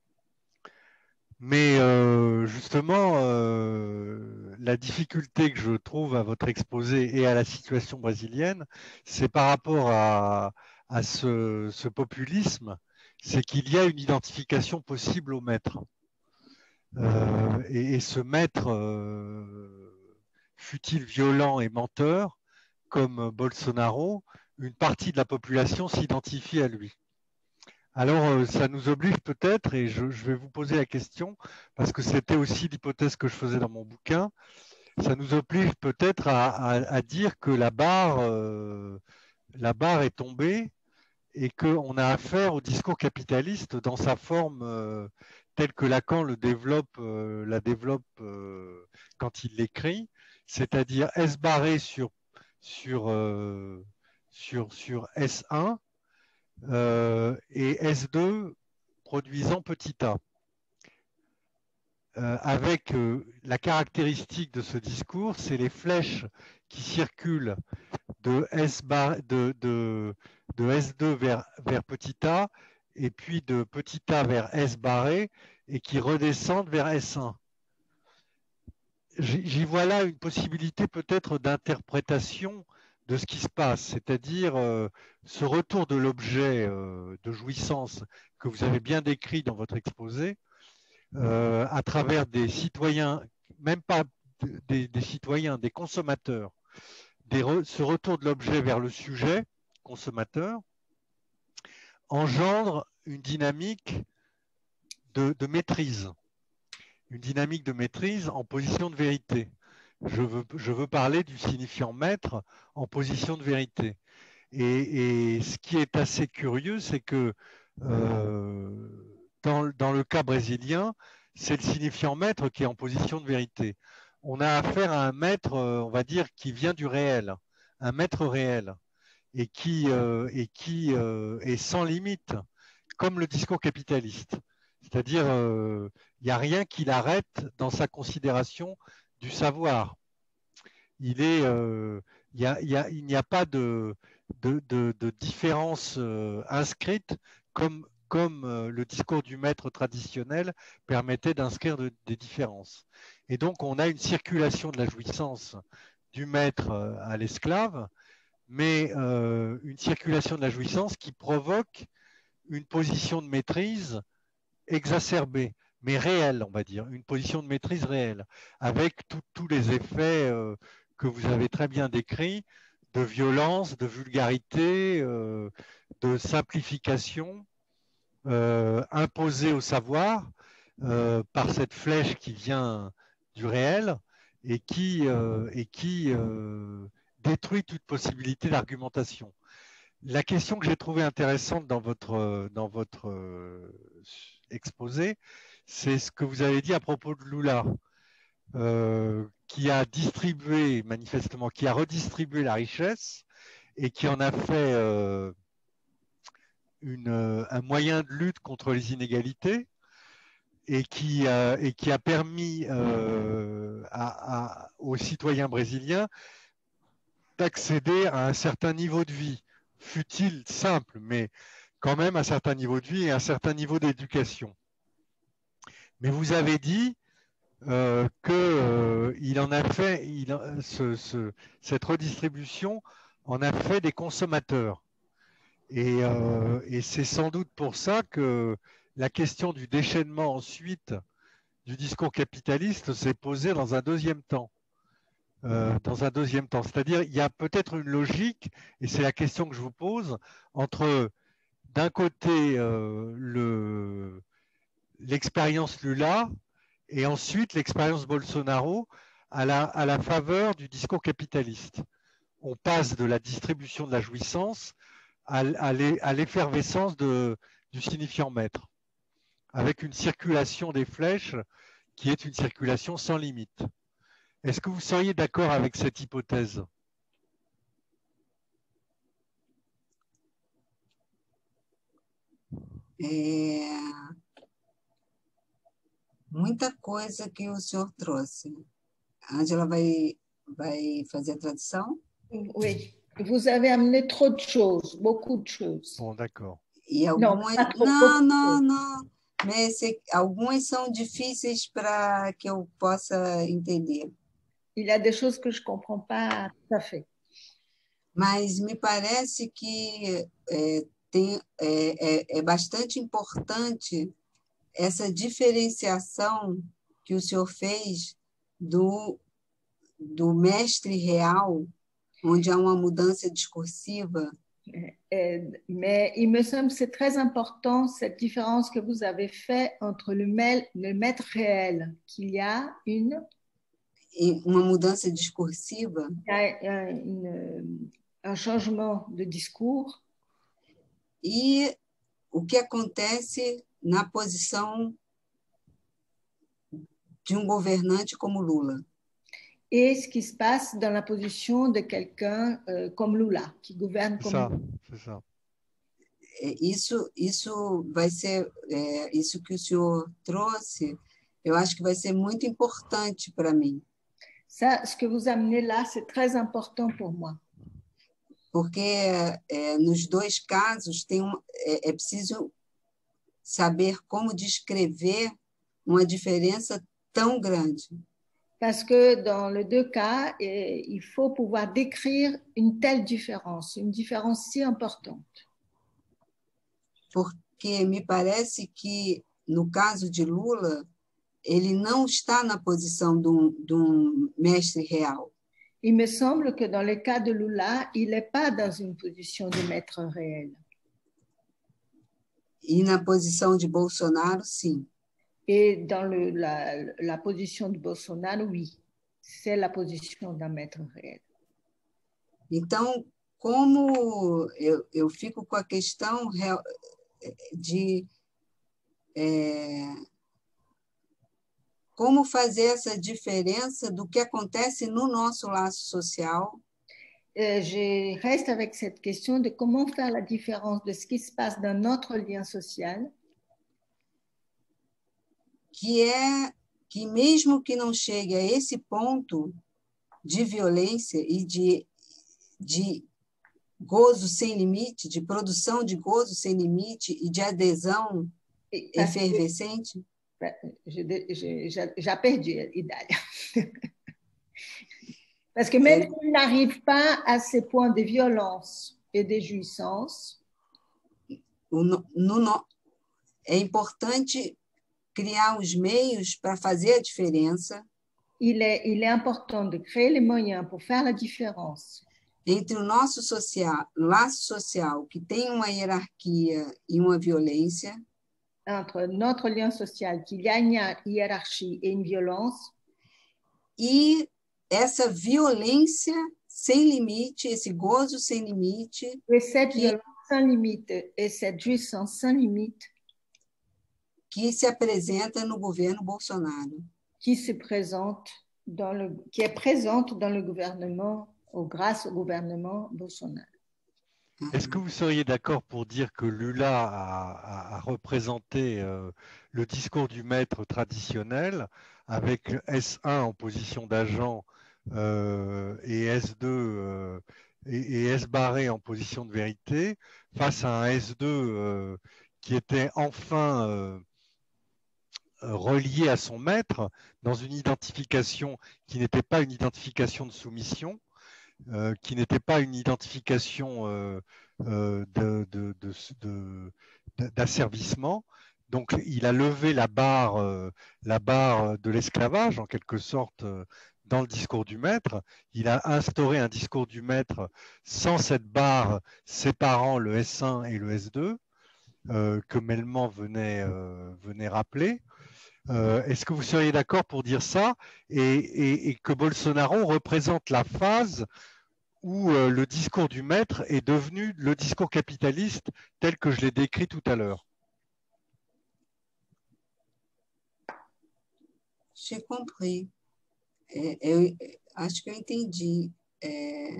Mais euh, justement, euh, la difficulté que je trouve à votre exposé et à la situation brésilienne, c'est par rapport à, à ce, ce populisme, c'est qu'il y a une identification possible au maître. Euh, et, et ce maître, euh, fut-il violent et menteur, comme Bolsonaro, une partie de la population s'identifie à lui. Alors, ça nous oblige peut-être, et je, je vais vous poser la question, parce que c'était aussi l'hypothèse que je faisais dans mon bouquin, ça nous oblige peut-être à, à, à dire que la barre, euh, la barre est tombée et qu'on a affaire au discours capitaliste dans sa forme euh, telle que Lacan le développe, euh, la développe euh, quand il l'écrit, c'est-à-dire S barré sur, sur, euh, sur, sur S un, Euh, et S deux produisant petit a. Euh, avec euh, la caractéristique de ce discours, c'est les flèches qui circulent de, S bar, de, de, de S deux vers, vers petit a, et puis de petit a vers S barré, et qui redescendent vers S un. J'y vois là une possibilité peut-être d'interprétation de ce qui se passe, c'est-à-dire euh, ce retour de l'objet euh, de jouissance que vous avez bien décrit dans votre exposé, euh, à travers des citoyens, même pas des, des citoyens, des consommateurs, des re, ce retour de l'objet vers le sujet, consommateur, engendre une dynamique de, de maîtrise, une dynamique de maîtrise en position de vérité. Je veux, je veux parler du signifiant maître en position de vérité. Et, et ce qui est assez curieux, c'est que euh, dans, dans le cas brésilien, c'est le signifiant maître qui est en position de vérité. On a affaire à un maître, on va dire, qui vient du réel, un maître réel, et qui, euh, et qui euh, est sans limite, comme le discours capitaliste. C'est-à-dire, il euh, n'y a rien qui l'arrête dans sa considération du savoir. Il est, euh, y a, y a, il n'y a pas de, de, de, de différence euh, inscrite comme, comme euh, le discours du maître traditionnel permettait d'inscrire de, des différences. Et donc, on a une circulation de la jouissance du maître à l'esclave, mais euh, une circulation de la jouissance qui provoque une position de maîtrise exacerbée, mais réelle, on va dire, une position de maîtrise réelle, avec tous les effets euh, que vous avez très bien décrits, de violence, de vulgarité, euh, de simplification euh, imposée au savoir euh, par cette flèche qui vient du réel et qui, euh, et qui euh, détruit toute possibilité d'argumentation. La question que j'ai trouvée intéressante dans votre, dans votre euh, exposé, c'est ce que vous avez dit à propos de Lula, euh, qui a distribué, manifestement, qui a redistribué la richesse et qui en a fait euh, une, un moyen de lutte contre les inégalités et qui, euh, et qui a permis euh, à, à, aux citoyens brésiliens d'accéder à un certain niveau de vie, fut-il simple, mais quand même un certain niveau de vie et un certain niveau d'éducation. Mais vous avez dit euh, qu'il euh, en a fait, il, ce, ce, cette redistribution en a fait des consommateurs. Et, euh, et c'est sans doute pour ça que la question du déchaînement ensuite du discours capitaliste s'est posée dans un deuxième temps. Euh, dans un deuxième temps. C'est-à-dire, il y a peut-être une logique, et c'est la question que je vous pose, entre d'un côté euh, le, l'expérience Lula et ensuite l'expérience Bolsonaro à la, à la faveur du discours capitaliste. On passe de la distribution de la jouissance à, à l'effervescence de, du signifiant maître, avec une circulation des flèches qui est une circulation sans limite. Est-ce que vous seriez d'accord avec cette hypothèse? É... Muita coisa que o senhor trouxe. A Ângela vai, vai fazer a tradução? Oui, vous avez amené trop de choses, beaucoup de choses. Bon, d'accord. E algumas... Não, trop, não, não, não. Mas algumas são difíceis para que eu possa entender. Il y a des choses que je ne comprends pas tout à fait. Mas me parece que é, tem, é, é, é bastante importante essa diferenciação que o senhor fez do, do mestre real, onde há uma mudança discursiva. Mais il me semble que c'est très important cette différence que vous avez faite entre le, le maître réel, qu'il y a une... Uma mudança discursiva. Il y a une, un changement de discours. E o que acontece na posição de um governante como Lula. Et ce qui se passe dans la position de quelqu'un euh, comme Lula, qui gouverne comme ça, Lula. C'est ça. Isso, isso vai ser, é, isso que o senhor trouxe, eu acho que vai ser muito importante para mim. Ça, ce que vous amenez là, c'est très important pour moi. Porque é, nos dois casos tem um, é, é preciso saber como descrever uma diferença tão grande. Parce que dans les deux cas, eh, il faut pouvoir décrire une telle différence, une différence si importante. Porque me parece que, no caso de Lula, ele não está na posição de um, de um mestre real. Il me semble que dans le cas de Lula, il n'est pas dans une position de maître réel. E na posição de Bolsonaro, sim. Et dans le, la, la position de Bolsonaro, oui, c'est la position d'un maître réel. Então, como eu, eu fico com a questão de é, como fazer essa diferença do que acontece no nosso laço social. Euh, je reste avec cette question de comment faire la différence de ce qui se passe dans notre lien social. Que é que mesmo que não chegue a esse ponto de violência e de, de gozo sem limite, de produção de gozo sem limite e de adesão efervescente. J'ai perdu, Idalia. Parce que même s'il n'arrive pas à ces points de violence et de jouissance, no, no, é importante criar os meios para fazer a diferença. Il est, il est important de créer les moyens pour faire la différence entre o nosso social, laço social, que tem uma hierarquia e uma violência, entre notre lien social, qu'il y a une hiérarchie et une violence, e essa violência sem limite, esse gozo sem limite, et cette que, violence sans limite et cette jouissance sans limite, que se apresenta no governo Bolsonaro, qui se présente dans le, qui est présente dans le gouvernement, ou grâce au gouvernement Bolsonaro. Est-ce que vous seriez d'accord pour dire que Lula a, a, a représenté euh, le discours du maître traditionnel avec S un en position d'agent euh, et S deux euh, et, et S barré en position de vérité face à un S deux euh, qui était enfin euh, relié à son maître dans une identification qui n'était pas une identification de soumission, Euh, qui n'était pas une identification euh, euh, de, de, de, de, d'asservissement. Donc, il a levé la barre, euh, la barre de l'esclavage, en quelque sorte, euh, dans le discours du maître. Il a instauré un discours du maître sans cette barre séparant le S un et le S deux, euh, que Melman venait, euh, venait rappeler. Euh, est-ce que vous seriez d'accord pour dire ça et, et, et que Bolsonaro représente la phase où euh, le discours du maître est devenu le discours capitaliste tel que je l'ai décrit tout à l'heure? J'ai compris. É, eu acho que eu entendi. É...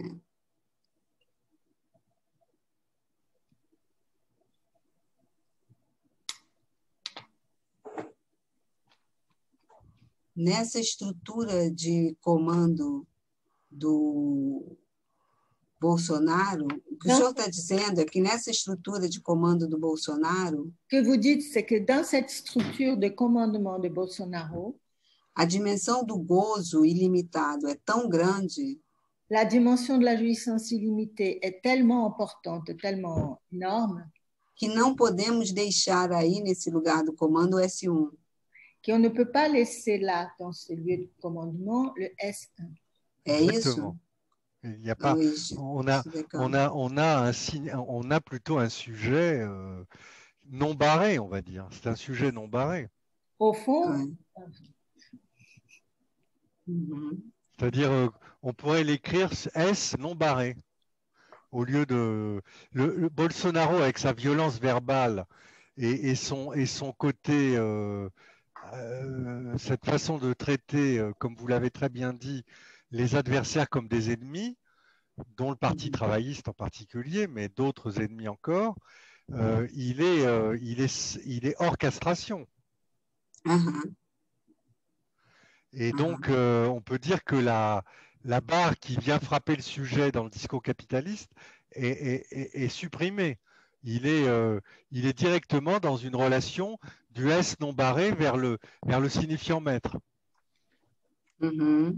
Nessa estrutura de comando do Bolsonaro, o que Não. o senhor está dizendo é que nessa estrutura de comando do Bolsonaro, Ce que vous dites, c'est que dans cette structure de commandement de Bolsonaro, a dimensão do gozo ilimitado é tão grande la dimension de la jouissance illimitée est tellement importante, tellement énorme, que não podemos deixar aí nesse lugar do comando o S um. qu'on ne peut pas laisser là, dans ce lieu de commandement, le S un. É Exactement. isso? Il y a pas, Oui, je, on a, je suis on a, on a un signe, on a plutôt un sujet euh, non barré, on va dire. C'est un sujet non barré. Au fond, Ouais. Mm-hmm. C'est-à-dire, euh, on pourrait l'écrire S non barré. Au lieu de le, le Bolsonaro avec sa violence verbale et, et son et son côté euh, euh, cette façon de traiter, euh, comme vous l'avez très bien dit, les adversaires comme des ennemis, dont le Parti travailliste en particulier, mais d'autres ennemis encore, euh, il est euh, il est il est hors castration. Uh-huh. Et Uh-huh. donc euh, on peut dire que la la barre qui vient frapper le sujet dans le discours capitaliste est, est, est, est supprimée. Il est, euh, il est directement dans une relation du S non barré vers le, vers le signifiant maître. Mm-hmm.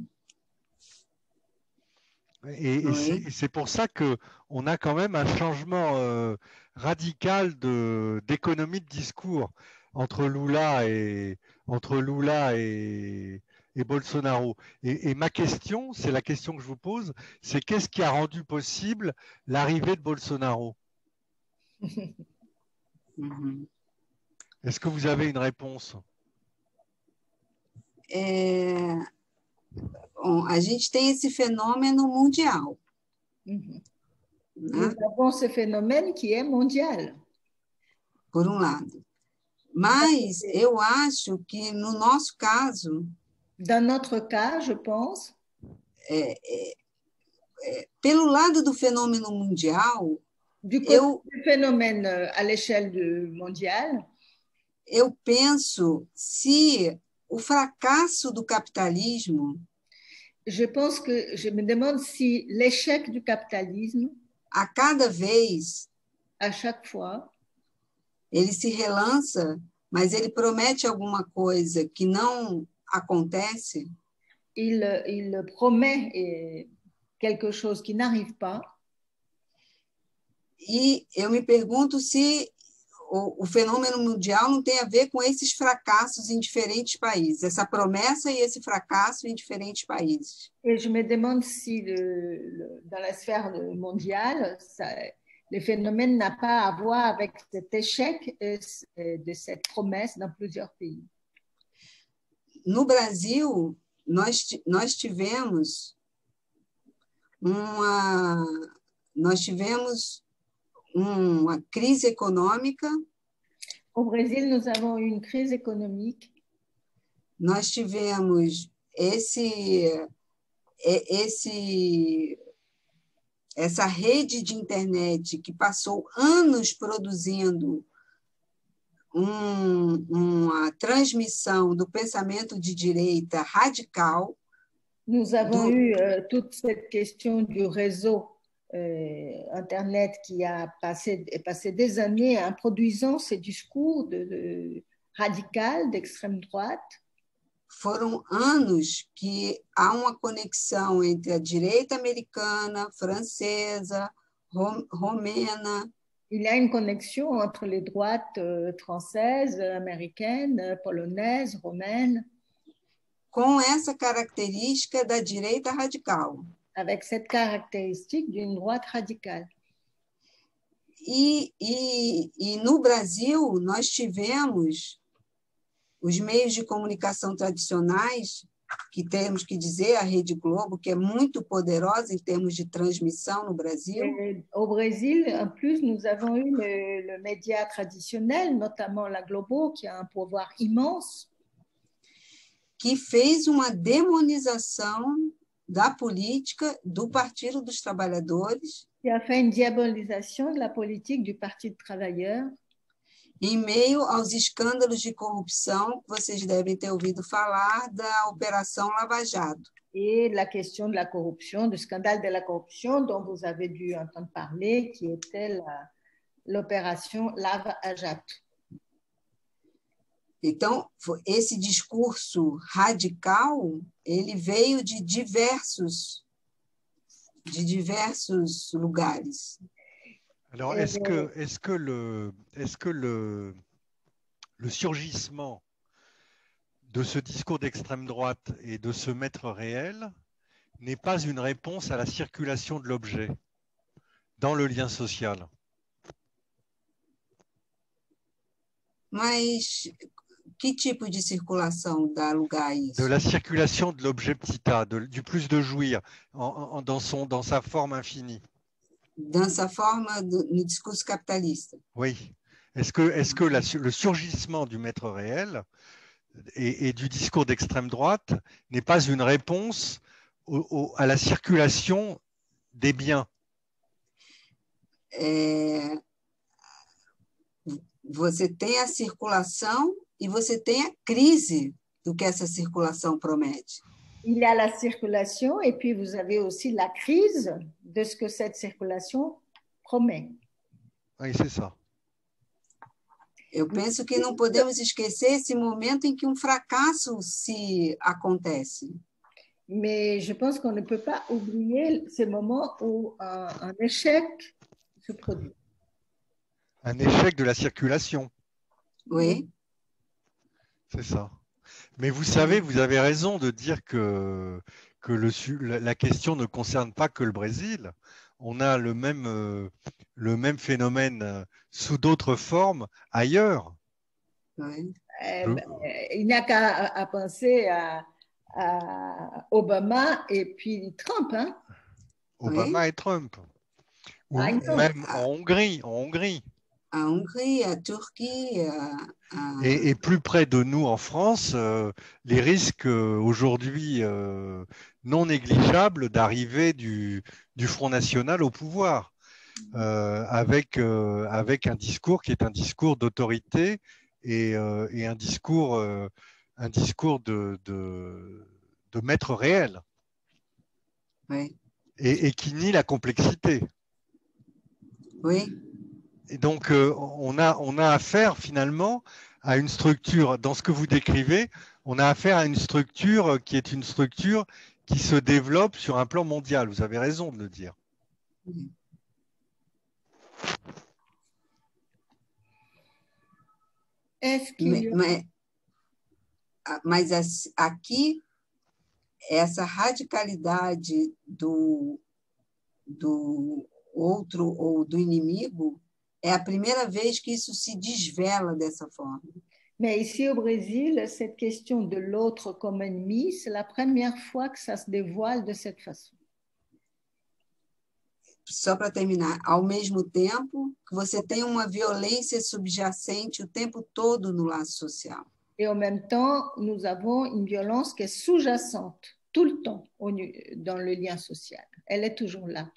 Et, Oui. et c'est pour ça qu'on a quand même un changement euh, radical de, d'économie de discours entre Lula et, entre Lula et, et Bolsonaro. Et, et ma question, c'est la question que je vous pose, c'est qu'est-ce qui a rendu possible l'arrivée de Bolsonaro? Mm-hmm. Est-ce que vous avez une réponse? É... Bom, a gente tem esse fenômeno mundial. mm-hmm. Né? Nous avons ce phénomène qui est mondial. Por um lado. Mas eu acho que, no nosso caso, dans notre cas, je pense, é, é, é, pelo lado do fenômeno mundial, du côté eu, du phénomène à l'échelle mondiale, eu penso se o fracasso do capitalismo, je pense que je me demande si l'échec du capitalisme, a cada vez, à chaque fois, ele se relança mas ele promete alguma coisa que não acontece, il, il promet eh, quelque chose qui n'arrive pas. e eu me pergunto se o, o fenômeno mundial não tem a ver com esses fracassos em diferentes países, essa promessa e esse fracasso em diferentes países. Et je me demande si le, le, dans la sphère mondiale, ça, le phénomène n'a pas à voir avec cet échec et, et de cette promesse dans plusieurs pays. No Brasil, nós, nós tivemos uma, nós tivemos uma crise econômica. Au Brésil, nous avons eu une crise économique. Nós tivemos esse, esse, essa rede de internet que passou anos produzindo um, uma transmissão do pensamento de direita radical. Nous avons do, eu euh, toute cette question du réseau Euh, Internet qui a passé, passé des années en produisant ces discours de, de, radicaux d'extrême droite. Foram anos que há uma conexão entre a direita americana, francesa, rom, romena. Il y a une connexion entre les droites euh, françaises, américaines, polonaises, romaines. Com essa característica da direita radical. Avec cette caractéristique d'une droite radicale. E, e, e no Brasil, nós tivemos os meios de comunicação tradicionais, que temos que dizer, a Rede Globo, que é muito poderosa em termos de transmissão no Brasil. Et au Brésil, en plus, nous avons eu le, le média traditionnel, notamment la Globo, qui a un pouvoir immense. Que fez uma demonização da política do Partido dos Trabalhadores. Qui a fait une diabolisation de la politique du Parti des Travailleurs. Em meio aos escândalos de corrupção que vocês devem ter ouvido falar da Operação Lava Jato. Et la question de la corruption, du scandale de la corruption dont vous avez dû entendre parler, qui était l'opération Lava Jato. Então, esse discurso radical, ele veio de diversos, de diversos lugares. Alors, est-ce que, est-ce que, le, est-ce que le, le surgissement de ce discours d'extrême droite et de ce maître réel n'est pas une réponse à la circulation de l'objet dans le lien social? Mas que tipo de circulação dá lugar a isso? De la circulation de l'objet petit a, de, du plus de jouir en, en, dans, son, dans sa forme infinie. Dans sa forme do, no discurso capitalista. Oui. Est-ce que, est-ce que la, le surgissement du maître réel et, et du discours d'extrême droite n'est pas une réponse au, au, à la circulation des biens? É, você tem a circulação e você tem a crise do que essa circulação promete. Il y a la circulation et puis vous avez aussi la crise de ce que cette circulation promet. Oui, c'est ça. Eu penso que não podemos esquecer esse momento em que um fracasso se acontece. Mais je pense qu'on ne peut pas oublier ce moment où un, un échec se produit. Un échec de la circulation. Oui. C'est ça. Mais vous savez, vous avez raison de dire que, que le, la question ne concerne pas que le Brésil. On a le même, euh, le même phénomène sous d'autres formes ailleurs. Oui. Eh ben, il n'y a qu'à à penser à, à Obama et puis Trump. Hein? Obama oui. et Trump. Ou ah, même en Hongrie. En Hongrie. À Hongrie, à Turquie. À, à... Et, et plus près de nous en France, euh, les risques euh, aujourd'hui euh, non négligeables d'arriver du, du Front National au pouvoir, euh, avec, euh, avec un discours qui est un discours d'autorité et, euh, et un discours, euh, un discours de, de, de maître réel. Oui. Et, et qui nie la complexité. Oui. Et donc, euh, on, a, on a affaire finalement à une structure, dans ce que vous décrivez, on a affaire à une structure qui est une structure qui se développe sur un plan mondial. Vous avez raison de le dire. Est-ce qu'il... Mas, mas aqui, essa radicalidade do, do outro ou do inimigo é a primeira vez que isso se desvela dessa forma. Mais ici au Brésil, cette question de l'autre comme ennemi, c'est la première fois que ça se dévoile de cette façon. Só para terminar, ao mesmo tempo que você tem uma violência subjacente o tempo todo no laço social. Et en même temps, nous avons une violence qui est sous-jacente tout le temps au, dans le lien social. Elle est toujours là.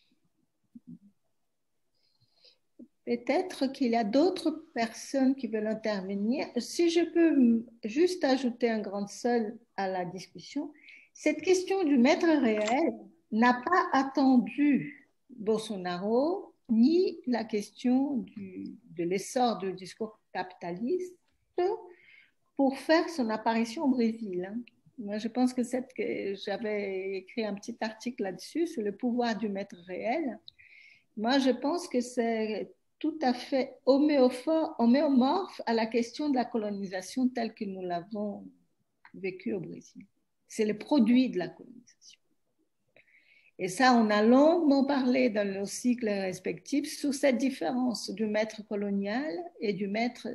Peut-être qu'il y a d'autres personnes qui veulent intervenir. Si je peux juste ajouter un grand seul à la discussion, cette question du maître réel n'a pas attendu Bolsonaro ni la question du, de l'essor du discours capitaliste pour faire son apparition au Brésil. Hein. Moi, je pense que, cette, que j'avais écrit un petit article là-dessus sur le pouvoir du maître réel. Moi, je pense que c'est tout à fait homéomorphe à la question de la colonisation telle que nous l'avons vécue au Brésil. C'est le produit de la colonisation. Et ça, on a longuement parlé dans nos cycles respectifs sur cette différence du maître colonial et du maître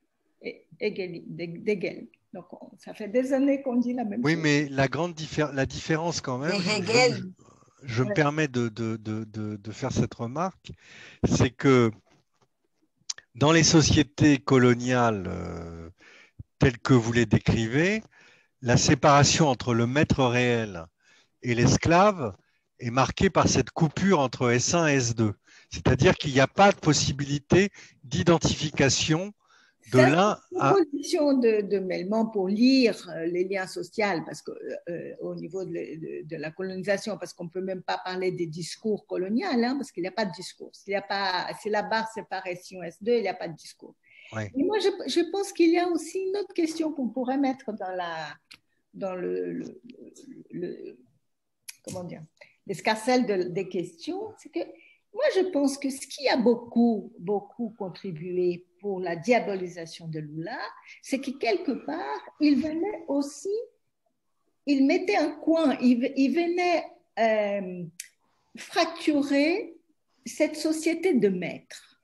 d'Hegel. Donc, on, ça fait des années qu'on dit la même oui, chose. Oui, mais la grande diffé- la différence quand même, je, je, je ouais. me permets de, de, de, de, de faire cette remarque, c'est que dans les sociétés coloniales euh, telles que vous les décrivez, la séparation entre le maître réel et l'esclave est marquée par cette coupure entre S un et S deux. C'est-à-dire qu'il n'y a pas de possibilité d'identification de l'un à... C'est une position de, de Melman pour lire les liens sociaux, parce que, euh, au niveau de, de, de la colonisation, parce qu'on ne peut même pas parler des discours coloniaux, hein, parce qu'il n'y a pas de discours. S'il y a pas, si la barre séparation S deux, il n'y a pas de discours. Ouais. Et moi, je, je pense qu'il y a aussi une autre question qu'on pourrait mettre dans, la, dans le, le, le comment dire, l'escarcelle de, des questions, c'est que moi, je pense que ce qui a beaucoup, beaucoup contribué pour la diabolisation de Lula, c'est que quelque part, il venait aussi, il mettait un coin, il, il venait euh, fracturer cette société de maîtres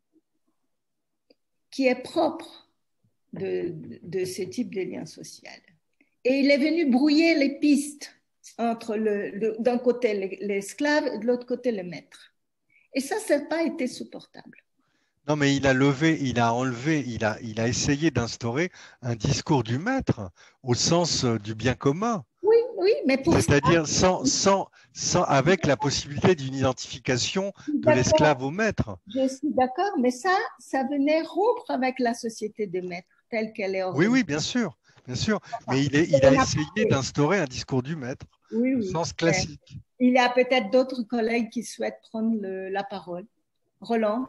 qui est propre de, de ce type de lien social. Et il est venu brouiller les pistes entre le, le, d'un côté l'esclave et de l'autre côté le maître. Et ça, ça n'a pas été supportable. Non, mais il a levé, il a enlevé, il a, il a essayé d'instaurer un discours du maître au sens du bien commun. Oui, oui, mais pour c'est-à-dire sans, sans, sans, avec la possibilité d'une identification de l'esclave au maître. Je suis d'accord, mais ça, ça venait rompre avec la société des maîtres telle qu'elle est organisée. Oui, oui, bien sûr, bien sûr. Mais il, est, il a essayé d'instaurer un discours du maître oui, au oui, sens classique. Il y a peut-être d'autres collègues qui souhaitent prendre le, la parole. Roland?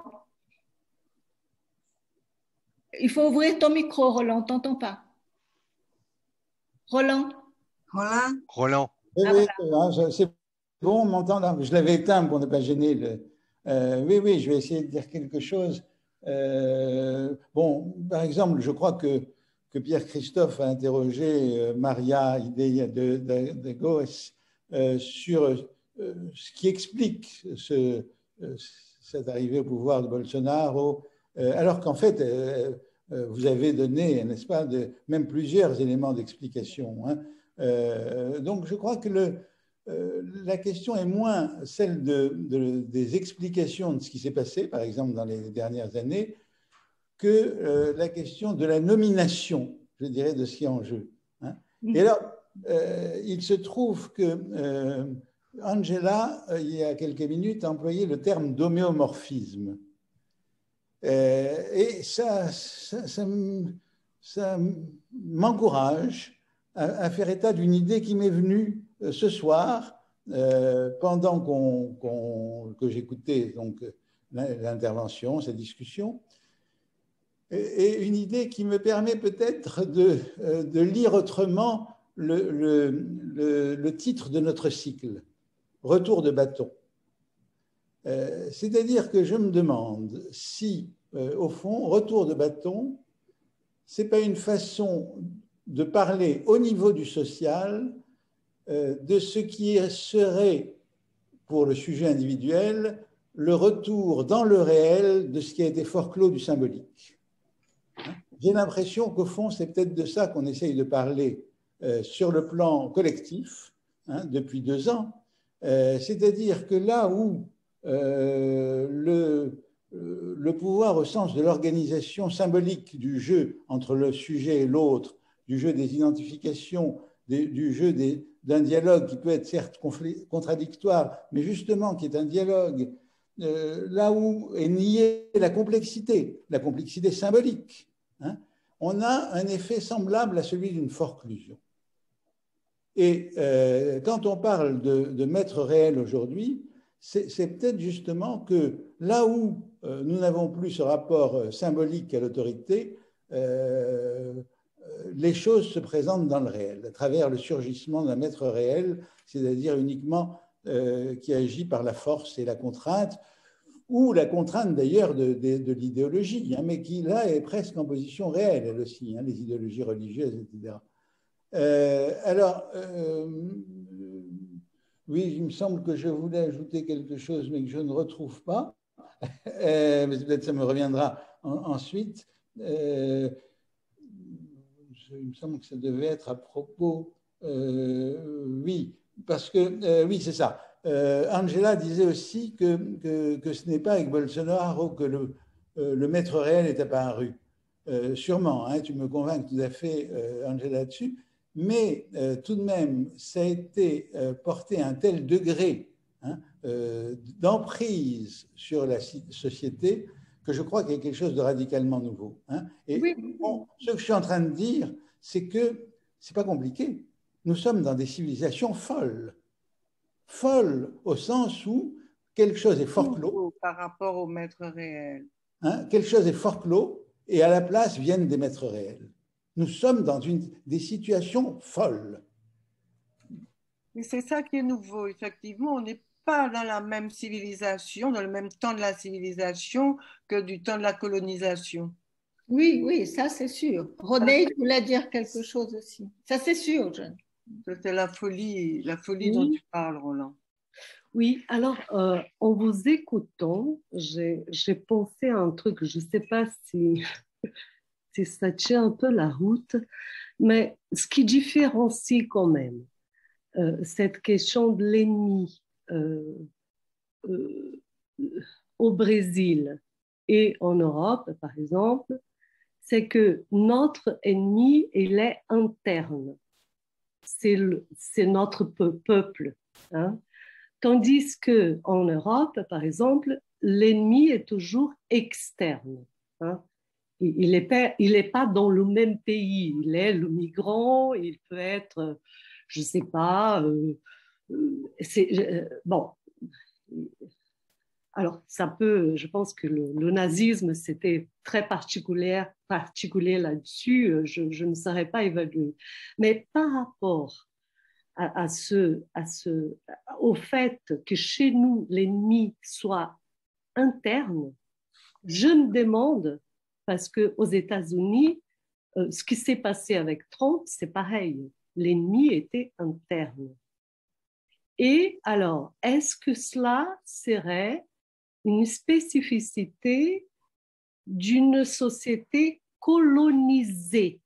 Il faut ouvrir ton micro, Roland, t'entends pas. Roland? Roland? Roland. Oui, ah, oui, voilà. C'est bon, on m'entend. Je l'avais éteint pour ne pas gêner. Le... Euh, oui, oui, je vais essayer de dire quelque chose. Euh, bon, par exemple, je crois que, que Pierre-Christophe a interrogé Maria Idalia de, de, de Goes euh, sur euh, ce qui explique ce, euh, cette arrivée au pouvoir de Bolsonaro, euh, alors qu'en fait, euh, vous avez donné, n'est-ce pas, de, même plusieurs éléments d'explication. Hein. Euh, donc, je crois que le, euh, la question est moins celle de, de, des explications de ce qui s'est passé, par exemple, dans les dernières années, que euh, la question de la nomination, je dirais, de ce qui est en jeu. Hein. Et alors, euh, il se trouve que euh, Angela, euh, il y a quelques minutes, a employé le terme d'homéomorphisme. Euh, et ça, ça, ça, ça m'encourage à, à faire état d'une idée qui m'est venue euh, ce soir, euh, pendant qu'on, qu'on, que j'écoutais donc l'intervention, cette discussion. et une idée qui me permet peut-être de, de lire autrement le, le, le, le titre de notre cycle, Retour de bâton. Euh, c'est-à-dire que je me demande si, euh, au fond, Retour de bâton, ce n'est pas une façon de parler au niveau du social euh, de ce qui serait, pour le sujet individuel, le retour dans le réel de ce qui a été forclos du symbolique. J'ai l'impression qu'au fond, c'est peut-être de ça qu'on essaye de parler euh, sur le plan collectif hein, depuis deux ans. Euh, c'est-à-dire que là où euh, le, euh, le pouvoir au sens de l'organisation symbolique du jeu entre le sujet et l'autre, du jeu des identifications, des, du jeu des, d'un dialogue qui peut être certes contradictoire, mais justement qui est un dialogue euh, là où est niée la complexité, la complexité symbolique. Hein, on a un effet semblable à celui d'une forclusion. Et euh, quand on parle de, de maître réel aujourd'hui, c'est peut-être justement que là où euh, nous n'avons plus ce rapport symbolique à l'autorité, euh, les choses se présentent dans le réel, à travers le surgissement d'un maître réel, c'est-à-dire uniquement euh, qui agit par la force et la contrainte, ou la contrainte d'ailleurs de, de, de l'idéologie, hein, mais qui là est presque en position réelle, elle aussi, hein, les idéologies religieuses, et cetera. Euh, alors, euh, oui, il me semble que je voulais ajouter quelque chose, mais que je ne retrouve pas. Euh, mais peut-être ça me reviendra en, ensuite. Euh, je, il me semble que ça devait être à propos. Euh, oui, parce que, euh, oui, c'est ça. Euh, Angela disait aussi que, que, que ce n'est pas avec Bolsonaro que le, euh, le maître réel est apparu. Euh, sûrement, hein, tu me convaincs tout à fait, euh, Angela, là-dessus. Mais euh, tout de même, ça a été euh, porté à un tel degré hein, euh, d'emprise sur la société que je crois qu'il y a quelque chose de radicalement nouveau. Hein. Et Oui. bon, ce que je suis en train de dire, c'est que c'est pas compliqué. Nous sommes dans des civilisations folles. Folles au sens où quelque chose est forclos. Par rapport au maître réel. Hein, quelque chose est forclos et à la place viennent des maîtres réels. Nous sommes dans une, des situations folles. Et c'est ça qui est nouveau. Effectivement, on n'est pas dans la même civilisation, dans le même temps de la civilisation que du temps de la colonisation. Oui, oui, ça c'est sûr. René, tu voulais dire quelque chose aussi. Ça c'est sûr, Jeanne. C'est la folie, la folie oui. dont tu parles, Roland. Oui, alors euh, en vous écoutant, j'ai pensé à un truc, je ne sais pas si... si ça tient un peu la route, mais ce qui différencie quand même euh, cette question de l'ennemi euh, euh, au Brésil et en Europe, par exemple, c'est que notre ennemi, il est interne. C'est notre peuple. Hein? Tandis qu'en Europe, par exemple, l'ennemi est toujours externe. Hein? Il n'est pas, il n'est pas dans le même pays. Il est le migrant, il peut être, je ne sais pas, euh, c'est, euh, bon. Alors, ça peut, je pense que le, le nazisme, c'était très particulier, particulier là-dessus, je, je ne saurais pas évaluer. Mais par rapport à, à ce, à ce, au fait que chez nous, l'ennemi soit interne, je me demande, parce qu'aux États-Unis, euh, ce qui s'est passé avec Trump, c'est pareil. L'ennemi était interne. Et alors, est-ce que cela serait une spécificité d'une société colonisée?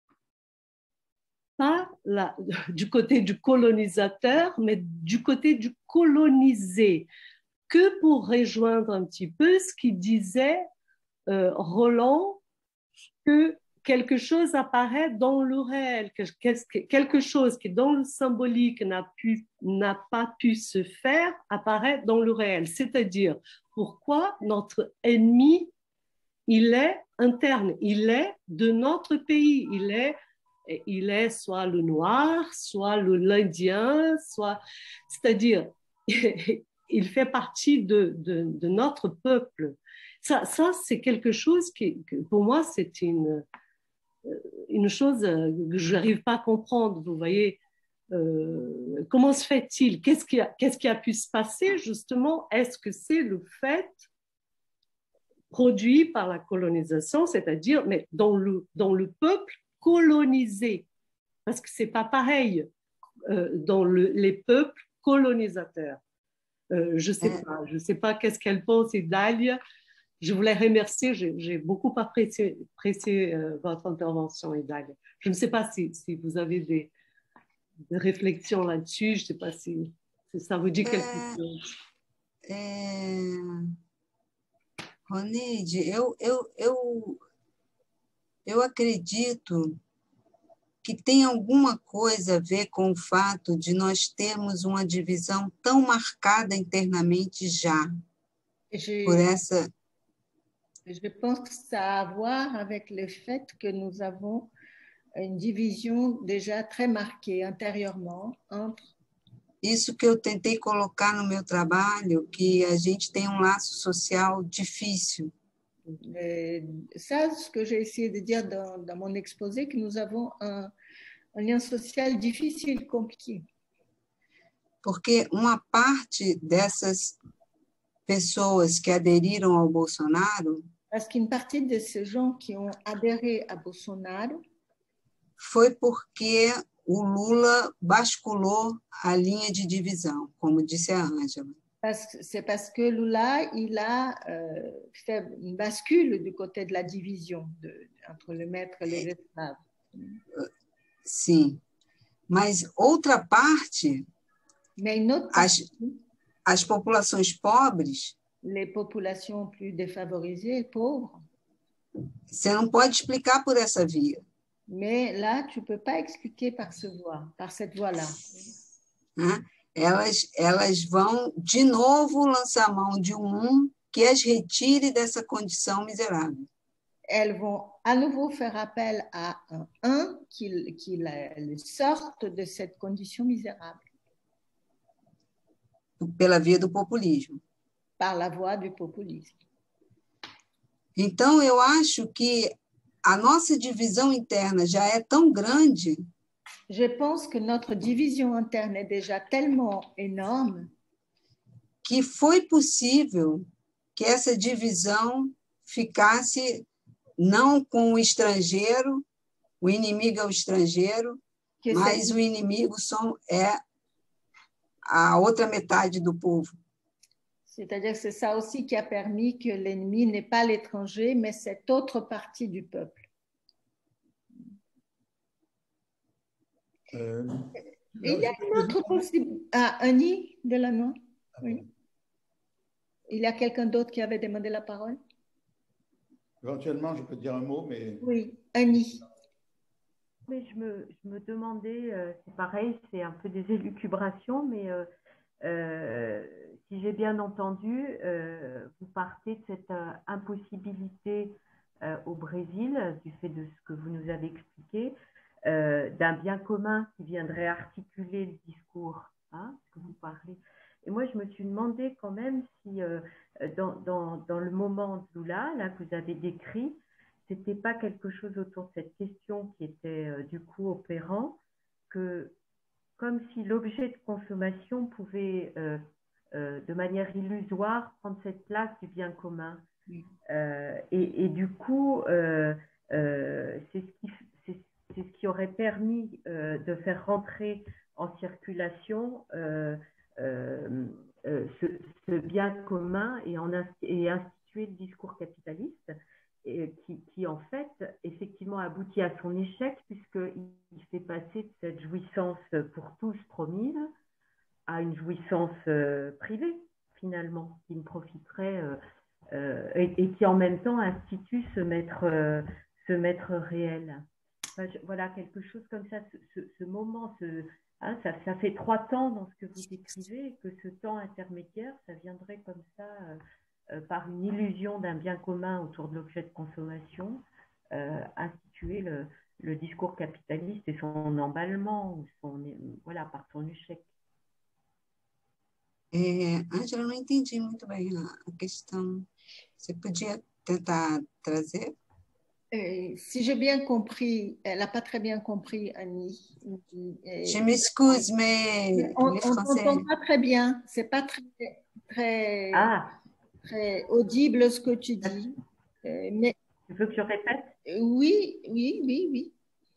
Pas la, du côté du colonisateur, mais du côté du colonisé. Que pour rejoindre un petit peu ce qu'il disait Euh, Roland, que quelque chose apparaît dans le réel, que, que, quelque chose qui dans le symbolique n'a pu, n'a pas pu se faire apparaît dans le réel. C'est-à-dire, pourquoi notre ennemi, il est interne, il est de notre pays, il est, il est soit le noir, soit l'Indien, soit, c'est-à-dire, il fait partie de, de, de notre peuple. Ça, ça c'est quelque chose qui, que pour moi, c'est une, une chose que je n'arrive pas à comprendre. Vous voyez, euh, comment se fait-il? Qu'est-ce qui, a, qu'est-ce qui a pu se passer, justement? Est-ce que c'est le fait produit par la colonisation, c'est-à-dire mais dans, le, dans le peuple colonisé? Parce que ce n'est pas pareil euh, dans le, les peuples colonisateurs. Euh, je ne sais pas, je ne sais pas qu'est-ce qu'elle pense, Idalia. Je voulais remercier, j'ai, j'ai beaucoup apprécié, apprécié euh, votre intervention, Idalia. Je ne sais pas si, si vous avez des, des réflexions là-dessus, je ne sais pas si, si ça vous dit quelque é, chose. É... Roneide, eu, eu, eu, eu acredito que tem alguma coisa a ver com o fato de nós termos uma divisão tão marcada internamente já, Je, por essa... je pense que ça a à voir avec le fait que nous avons une division déjà très marquée intérieurement entre... Isso que eu tentei colocar no meu trabalho, que a gente tem um laço social difícil. Et ça, ce que j'ai essayé de dire dans, dans mon exposé, que nous avons un, un lien social difficile, compliqué. Porque uma parte dessas pessoas que aderiram ao Bolsonaro Parce qu'une partie de ces gens qui ont adhéré à Bolsonaro, foi porque o Lula basculou a linha de divisão, como disse a Ângela. c'est parce que Lula, il a euh, fait une bascule du côté de la division de, entre le maître et les esclaves. Sim, mas outra parte, Mais une autre as, partie, as populações pobres, les populations plus défavorisées, pauvres, você não pode explicar por essa via. mais là, tu ne peux pas expliquer par, ce voie, par cette voie-là. Né? Elas, elas vão, de novo, lançar mão de um que as retire dessa condição miserável. Elles vont à nouveau faire appel à un un qui, qui les sorte de cette condition misérable. Pela via do populismo. Par la voie du populisme. Então, eu acho que a nossa divisão interna já é tão grande. Je pense que notre division interne est déjà tellement énorme que foi possível que essa divisão ficasse não com o estrangeiro, o inimigo é o estrangeiro, que mas cette, o inimigo são, é a outra metade do povo. C'est-à-dire que c'est ça aussi qui a permis que l'ennemi n'est pas l'étranger, mais cette autre partie du peuple. Euh, Et il y a une autre possibilité. Ah, Annie Delanoë. Oui. Il y a quelqu'un d'autre qui avait demandé la parole? Éventuellement, je peux dire un mot, mais... Oui, Annie. Mais je me, je me demandais, euh, c'est pareil, c'est un peu des élucubrations, mais euh, euh, si j'ai bien entendu, euh, vous partez de cette euh, impossibilité euh, au Brésil, du fait de ce que vous nous avez expliqué, euh, d'un bien commun qui viendrait articuler le discours, hein, ce que vous parlez. Et moi, je me suis demandé quand même si, euh, dans, dans, dans le moment de Lula, là, que vous avez décrit, c'était pas quelque chose autour de cette question qui était euh, du coup opérant, que comme si l'objet de consommation pouvait, euh, euh, de manière illusoire, prendre cette place du bien commun. Euh, et, et du coup, euh, euh, c'est ce qui, c'est, c'est ce qui aurait permis euh, de faire rentrer en circulation euh, euh, euh, ce, ce bien commun et, en, et instituer le discours capitaliste. Et qui, qui en fait effectivement aboutit à son échec puisqu'il fait passer de cette jouissance pour tous promise à une jouissance euh, privée finalement qui ne profiterait euh, euh, et, et qui en même temps institue ce maître, euh, ce maître réel. Enfin, je, voilà quelque chose comme ça, ce, ce, ce moment, ce, hein, ça, ça fait trois temps dans ce que vous décrivez et que ce temps intermédiaire, ça viendrait comme ça euh, Euh, par une illusion d'un bien commun autour de l'objet de consommation, euh, instituer le, le discours capitaliste et son emballement, ou son, voilà, par son échec. É, Ângela, eu não entendi muito bem a, a questão. Você podia tentar trazer? Euh, si j'ai bien compris, elle n'a pas très bien compris, Annie. Euh, Je m'excuse, mais on les on Français... t'entend pas très bien. C'est pas très, très, Ah, très audible ce que tu dis. Euh, mais tu veux que je répète? euh, oui, oui, oui, oui.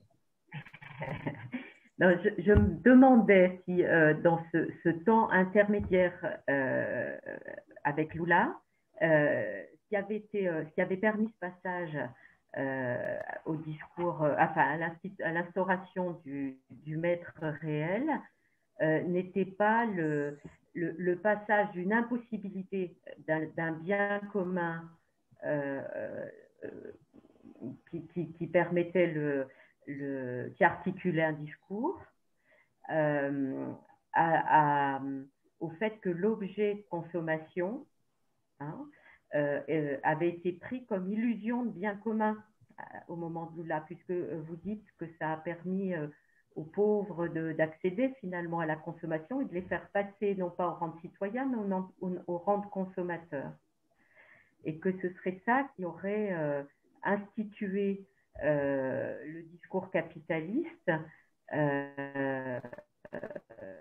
Non, je, je me demandais si euh, dans ce, ce temps intermédiaire euh, avec Lula, euh, ce, qui avait été, euh, ce qui avait permis ce passage euh, au discours, euh, enfin à l'instauration du, du maître réel, euh, n'était pas le, le, le passage d'une impossibilité d'un bien commun euh, euh, qui, qui, qui permettait le Le, qui articulait un discours, euh, à, à, au fait que l'objet de consommation hein, euh, avait été pris comme illusion de bien commun au moment de Lula, puisque vous dites que ça a permis euh, aux pauvres d'accéder finalement à la consommation et de les faire passer non pas au rang de citoyen, mais au, au, au rang de consommateur. Et que ce serait ça qui aurait euh, institué Euh, le discours capitaliste euh, euh,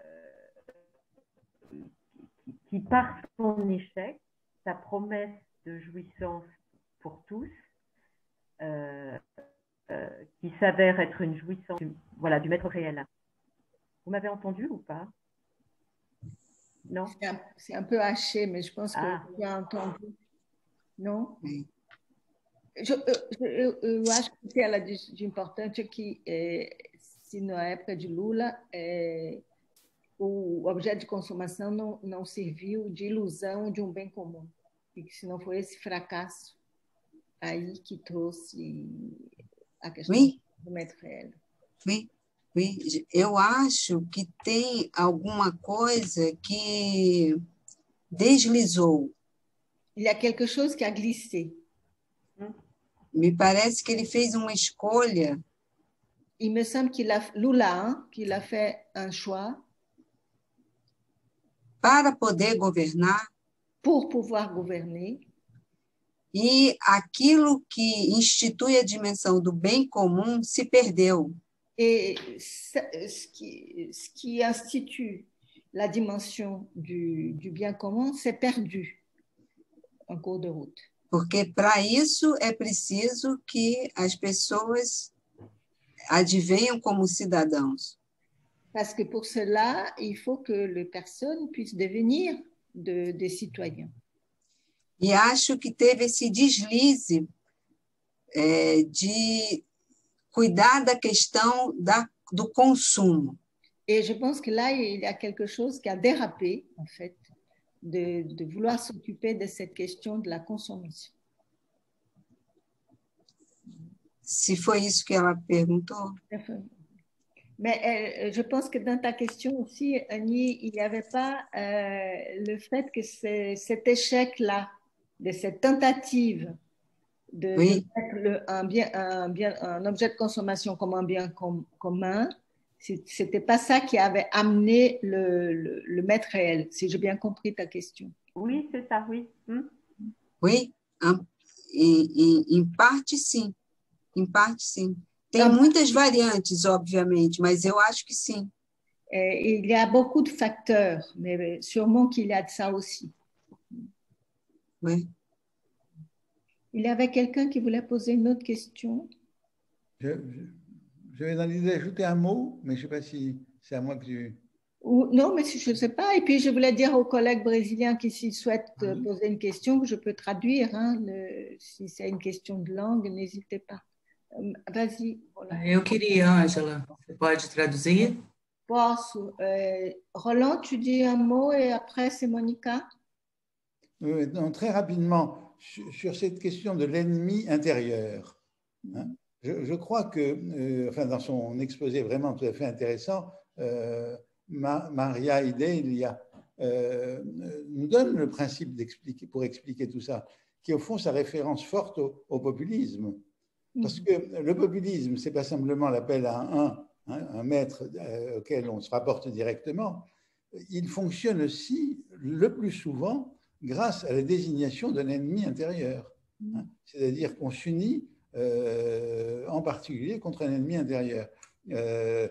qui, qui, par son échec, sa promesse de jouissance pour tous, euh, euh, qui s'avère être une jouissance du, voilà, du maître réel. Vous m'avez entendu ou pas? Non? C'est un, un peu haché, mais je pense ah. que tu as entendu. Non? Oui. Eu, eu, eu acho que ela diz de importante é que, é, se na época de Lula, é, o objeto de consumação não, não serviu de ilusão de um bem comum, e que se não foi esse fracasso aí que trouxe a questão oui. do maître réel. Oui, oui, eu acho que tem alguma coisa que deslizou. Il y a quelque chose qui a glissé. Me parece que ele fez uma escolha. Il me semble qu'il a, Lula, hein, qu'il a fait un choix. Para poder governar. Pour pouvoir gouverner. E aquilo que institui a dimensão do bem comum se perdeu. Et ce qui, ce qui institue la dimension du, du bien commun s'est perdu en cours de route. Porque para isso é preciso que as pessoas advenham como cidadãos. Parce que pour cela, il faut que les personnes puissent devenir de, des citoyens. E acho que teve esse deslize é, de cuidar da questão da, do consumo. Et je pense que là, il y a quelque chose qui a dérapé, en fait, de, de vouloir s'occuper de cette question de la consommation. Se foi isso que ela perguntou. Mais euh, je pense que dans ta question aussi, Annie, il n'y avait pas euh, le fait que cet échec-là, de cette tentative de, oui. de mettre le, un, bien, un, bien, un objet de consommation comme un bien com, commun, ce n'était pas ça qui avait amené le, le, le maître réel, si j'ai bien compris ta question. Oui, c'est ça, oui. Hum? Oui, em, em, em parte sim, em parte sim. Tem muitas variantes, obviamente, mas eu acho que sim. Il y a beaucoup de facteurs, mais sûrement qu'il y a de ça aussi. Oui. Il y avait quelqu'un qui voulait poser une autre question. Je, je, j'avais dans l'idée d'ajouter un mot, mais je ne sais pas si c'est à moi que tu... Ou, non, mais je ne sais pas. Et puis, je voulais dire aux collègues brésiliens qui, s'ils souhaitent ah, oui. poser une question, que je peux traduire. Hein, le, si c'est une question de langue, n'hésitez pas. Vas-y. Voilà. Eu queria, Ângela, você pode traduzir? Posso. Euh, Roland, tu dis un mot et après, c'est Monica. Oui, non, très rapidement, sur, sur cette question de l'ennemi intérieur. Hein, je, je crois que, euh, enfin, dans son exposé vraiment tout à fait intéressant, euh, Ma, Maria Idalia euh, nous donne le principe d'expliquer, pour expliquer tout ça, qui est au fond sa référence forte au, au populisme. Parce que le populisme, ce n'est pas simplement l'appel à un, un, un maître euh, auquel on se rapporte directement, il fonctionne aussi le plus souvent grâce à la désignation d'un ennemi intérieur. Hein. C'est-à-dire qu'on s'unit euh, en particulier contre un ennemi intérieur. Euh,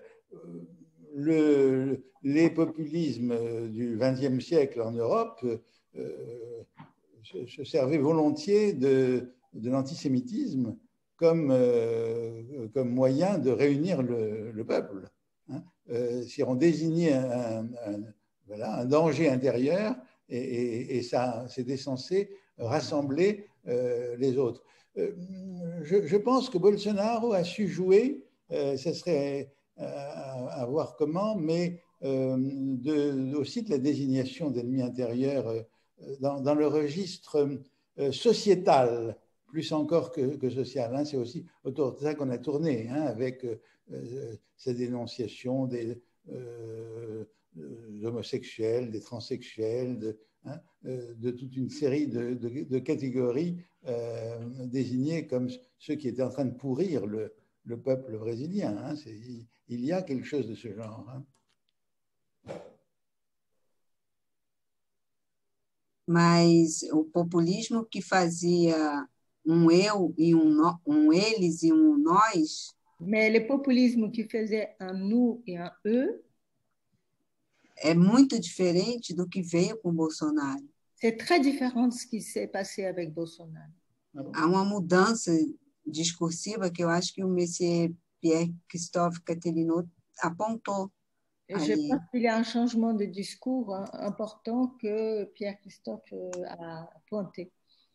le, les populismes du vingtième siècle en Europe euh, se, se servaient volontiers de, de l'antisémitisme comme, euh, comme moyen de réunir le, le peuple. Hein. Euh, si on désignait un, un, voilà, un danger intérieur, et, et, et ça, c'était censé rassembler euh, les autres. Euh, je, je pense que Bolsonaro a su jouer, euh, ce serait à, à voir comment, mais euh, de, aussi de la désignation d'ennemis intérieurs euh, dans, dans le registre euh, sociétal, plus encore que, que social. Hein. C'est aussi autour de ça qu'on a tourné, hein, avec euh, ces dénonciations des, euh, des homosexuels, des transsexuels, de, hein, de toute une série de, de, de catégories euh, désignées comme ceux qui étaient en train de pourrir le, le peuple brésilien. Hein. Il, il y a quelque chose de ce genre. Hein. Mas o populismo que fazia um eu e um, no, um eles e um nós. Mais le populisme qui faisait un nous et un eux é muito diferente do que veio com Bolsonaro. C'est très différent de ce qui s'est passé avec Bolsonaro. Há uma mudança discursiva que eu acho que o Messier Pierre-Christophe Caterino apontou. Je ali. pense qu'il y a un changement de discours hein, important que Pierre-Christophe a pointé.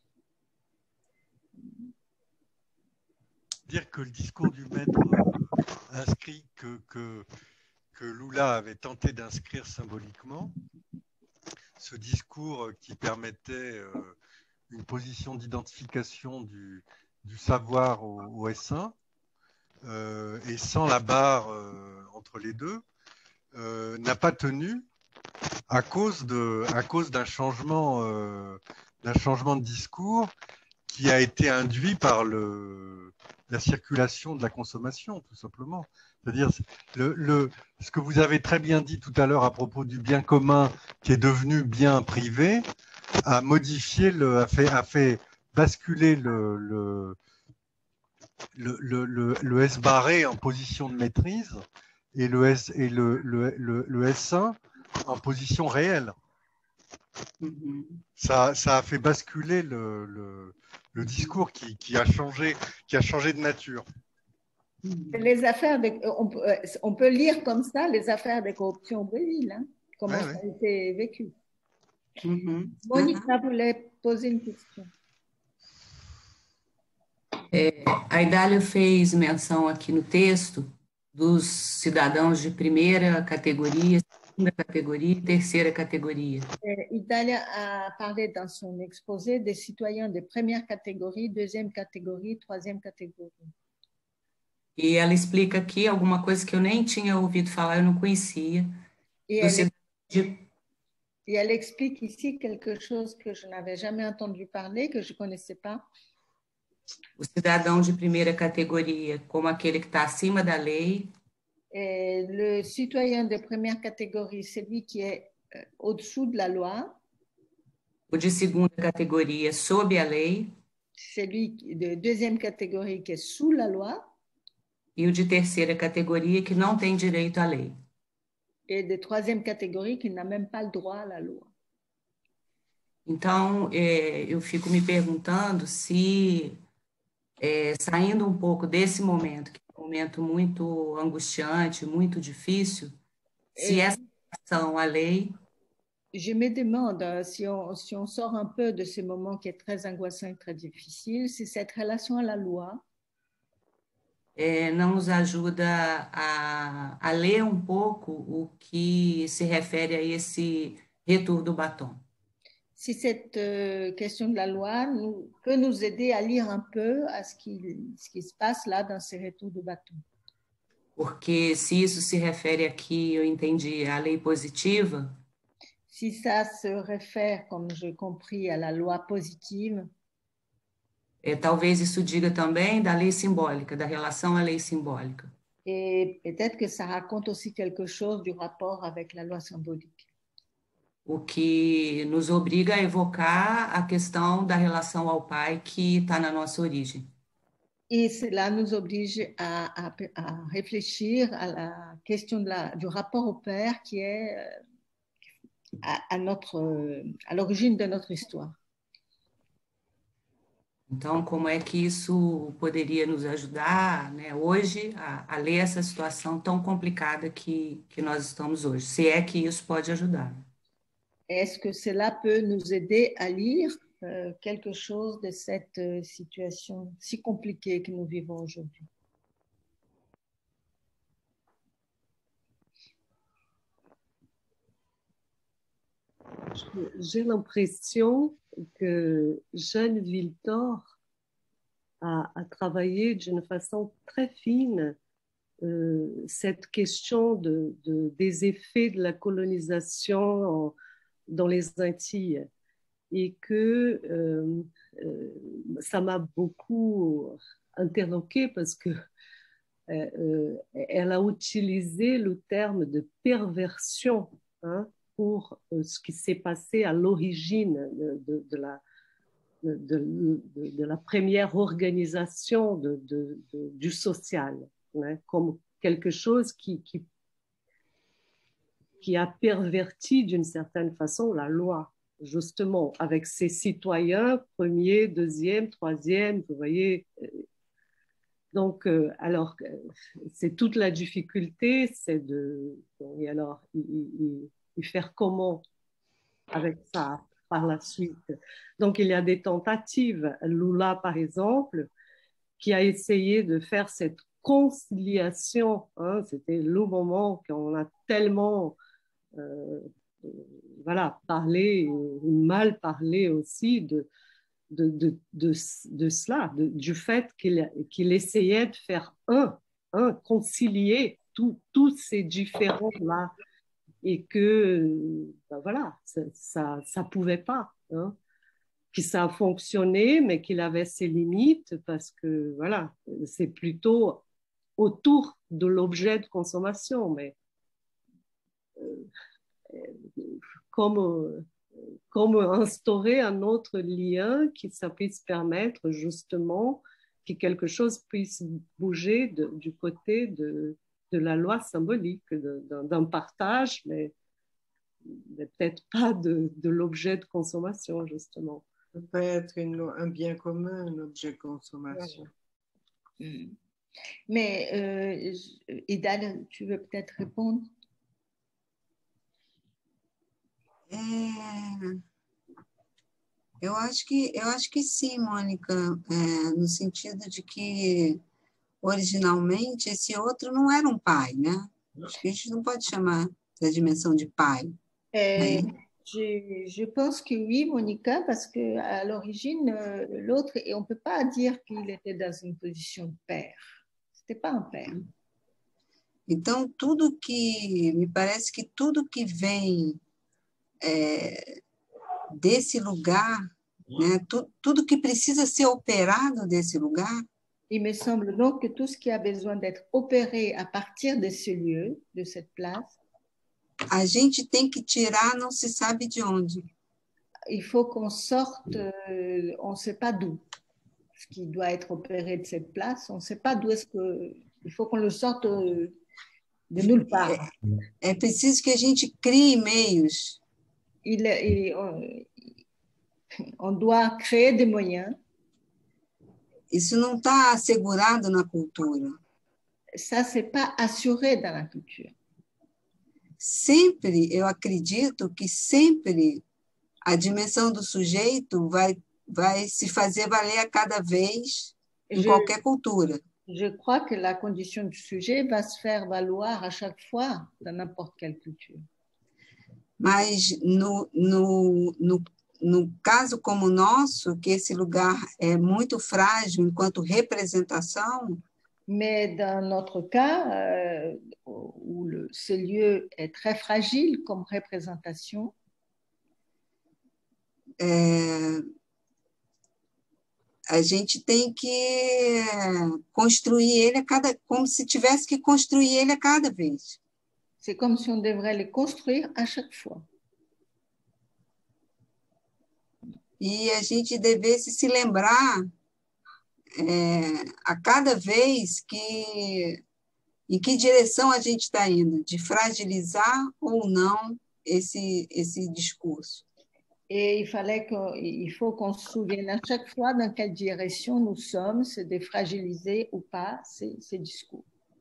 Dire que le discours du maître euh, inscrit que, que, que Lula avait tenté d'inscrire symboliquement, ce discours qui permettait euh, une position d'identification du, du savoir au, au S un euh, et sans la barre euh, entre les deux, euh, n'a pas tenu à cause de, à cause d'un changement, euh, d'un changement de discours qui a été induit par le, la circulation de la consommation, tout simplement. C'est-à-dire, le, le, ce que vous avez très bien dit tout à l'heure à propos du bien commun qui est devenu bien privé, a modifié, le, a, fait, a fait basculer le, le, le, le, le, le S barré en position de maîtrise et le, S, et le, le, le, le S un en position réelle. Uhum. Ça, ça a fait basculer le, le, le discours qui, qui, a changé, qui a changé de nature. Les affaires de, on, peut, on peut lire comme ça les affaires de corruption au Brésil, hein, comment Ouais, ça ouais. a été vécu. Uhum. Monica voulait poser une question. É, a Idália fez menção aqui no texto dos cidadãos de primeira categoria, segunda categoria e terceira categoria. Et Idalia a parlé dans son exposé des citoyens de première catégorie, deuxième catégorie, troisième catégorie. E ela explica aqui alguma coisa que eu nem tinha ouvido falar, eu não conhecia. Et do elle, cidadão de, et elle explique ici quelque chose que je n'avais jamais entendu parler, que je ne connaissais pas. o cidadão de primeira categoria como aquele que está acima da lei, Et le citoyen de première catégorie, celui qui est euh, au-dessous de la loi, o de segunda categoria sob a lei celui de deuxième catégorie qui est sous la loi, e o de terceira categoria que não tem direito à lei. et de troisième catégorie qui n'a même pas le droit à la loi. Então, é, eu fico me perguntando se, é, saindo um pouco desse momento, que é um momento muito angustiante, muito difícil, se Et essa ação à lei je me demande euh, si on, si on sort un peu de ce moment qui est très angoissant et très difficile, si cette relation à la loi é, não nos ajuda a, a ler um pouco o que se refere a esse retorno do batom. si cette euh, question de la loi nous, peut nous aider à lire un peu à ce qui, ce qui se passe là dans ces retours de bâton. Porque se isso se refere aqui, eu entendi, à lei positiva, Si ça se réfère, comme j'ai compris, à la loi positive, é, talvez isso diga também da lei simbólica, da relação à lei simbólica. et peut-être que ça raconte aussi quelque chose du rapport avec la loi symbolique. o que nos obriga a evocar a questão da relação ao pai que está na nossa origem. Et cela nous oblige à, à, à réfléchir à la question de la, du rapport au père qui est à, à, notre, à l'origine de notre histoire. Então, como é que isso poderia nos ajudar, né, hoje a, a ler essa situação tão complicada que, que nós estamos hoje? Se é que isso pode ajudar. Est-ce que cela peut nous aider à lire euh, quelque chose de cette euh, situation si compliquée que nous vivons aujourd'hui? J'ai l'impression que Jeanne Wiltor a, a travaillé d'une façon très fine euh, cette question de, de, des effets de la colonisation en, dans les Antilles, et que euh, euh, ça m'a beaucoup interloquée parce que euh, elle a utilisé le terme de perversion, hein, pour euh, ce qui s'est passé à l'origine de, de, de, la, de, de, de la première organisation de, de, de, du social, hein, comme quelque chose qui, qui, qui a perverti d'une certaine façon la loi, justement, avec ses citoyens, premier, deuxième, troisième, vous voyez. Donc, euh, alors, c'est toute la difficulté, c'est de... Et alors, il, il, et faire comment avec ça par la suite. Donc, il y a des tentatives. Lula, par exemple, qui a essayé de faire cette conciliation. Hein, c'était le moment qu'on a tellement euh, voilà, parlé, mal parlé aussi de, de, de, de, de cela, de, du fait qu'il, qu'il essayait de faire un, un concilier tous ces différents-là. Et que, ben voilà, ça, ça, ça pouvait pas, hein. Que ça a fonctionné, mais qu'il avait ses limites parce que, voilà, c'est plutôt autour de l'objet de consommation, mais euh, comme, euh, comme instaurer un autre lien qui ça puisse permettre justement que quelque chose puisse bouger de, du côté de de la loi symbolique, d'un partage, mais, mais peut-être pas de, de l'objet de consommation, justement. Ça peut être une, un bien commun, un objet de consommation. Ouais. Mais, euh, Ida, tu veux peut-être répondre? É, eu acho que eu acho que sim, Mônica, é, no sentido de que originalmente, esse outro não era um pai, né? Acho que a gente não pode chamar da dimensão de pai. Euh, je, je pense que oui, Monica, parce qu'à l'origine, euh, l'autre, et on ne peut pas dire qu'il était dans une position de père. Ce n'était pas un père. Então, tudo que, me parece que tudo que vem é, desse lugar, né? Tu, tudo que precisa ser operado desse lugar, il me semble donc que tout ce qui a besoin d'être opéré à partir de ce lieu, de cette place, a gente tem que tirar não se sabe de onde. Il faut qu'on sorte, euh, on ne sait pas d'où. Ce qui doit être opéré de cette place, on ne sait pas d'où est-ce que... Il faut qu'on le sorte de nulle part. É, é preciso que a gente crie meios. Il, il, on, on doit créer des moyens. Isso não está assegurado na cultura. Ça, ce n'est pas assuré dans la culture. Sempre, eu acredito que sempre a dimensão do sujeito vai, vai se fazer valer a cada vez em je, qualquer cultura. Je crois que la condition du sujet va se faire valoir à chaque fois dans n'importe quelle culture. Mas no, no, no, no caso como o nosso, que esse lugar é muito frágil enquanto representação, mais dans notre cas, euh, où le, ce lieu est très fragile comme représentation, é, a gente tem que construir ele a cada, como se tivesse que construir ele a cada vez. C'est comme si on devrait les construire à chaque fois. e a gente devesse se lembrar é, a cada vez que em que direção a gente está indo, de fragilizar ou não esse, esse discurso. Et il fallait que, il faut qu'on se souvienne à chaque fois dans quelle direction nous sommes, c'est de fragiliser ou pas ces, ces discours.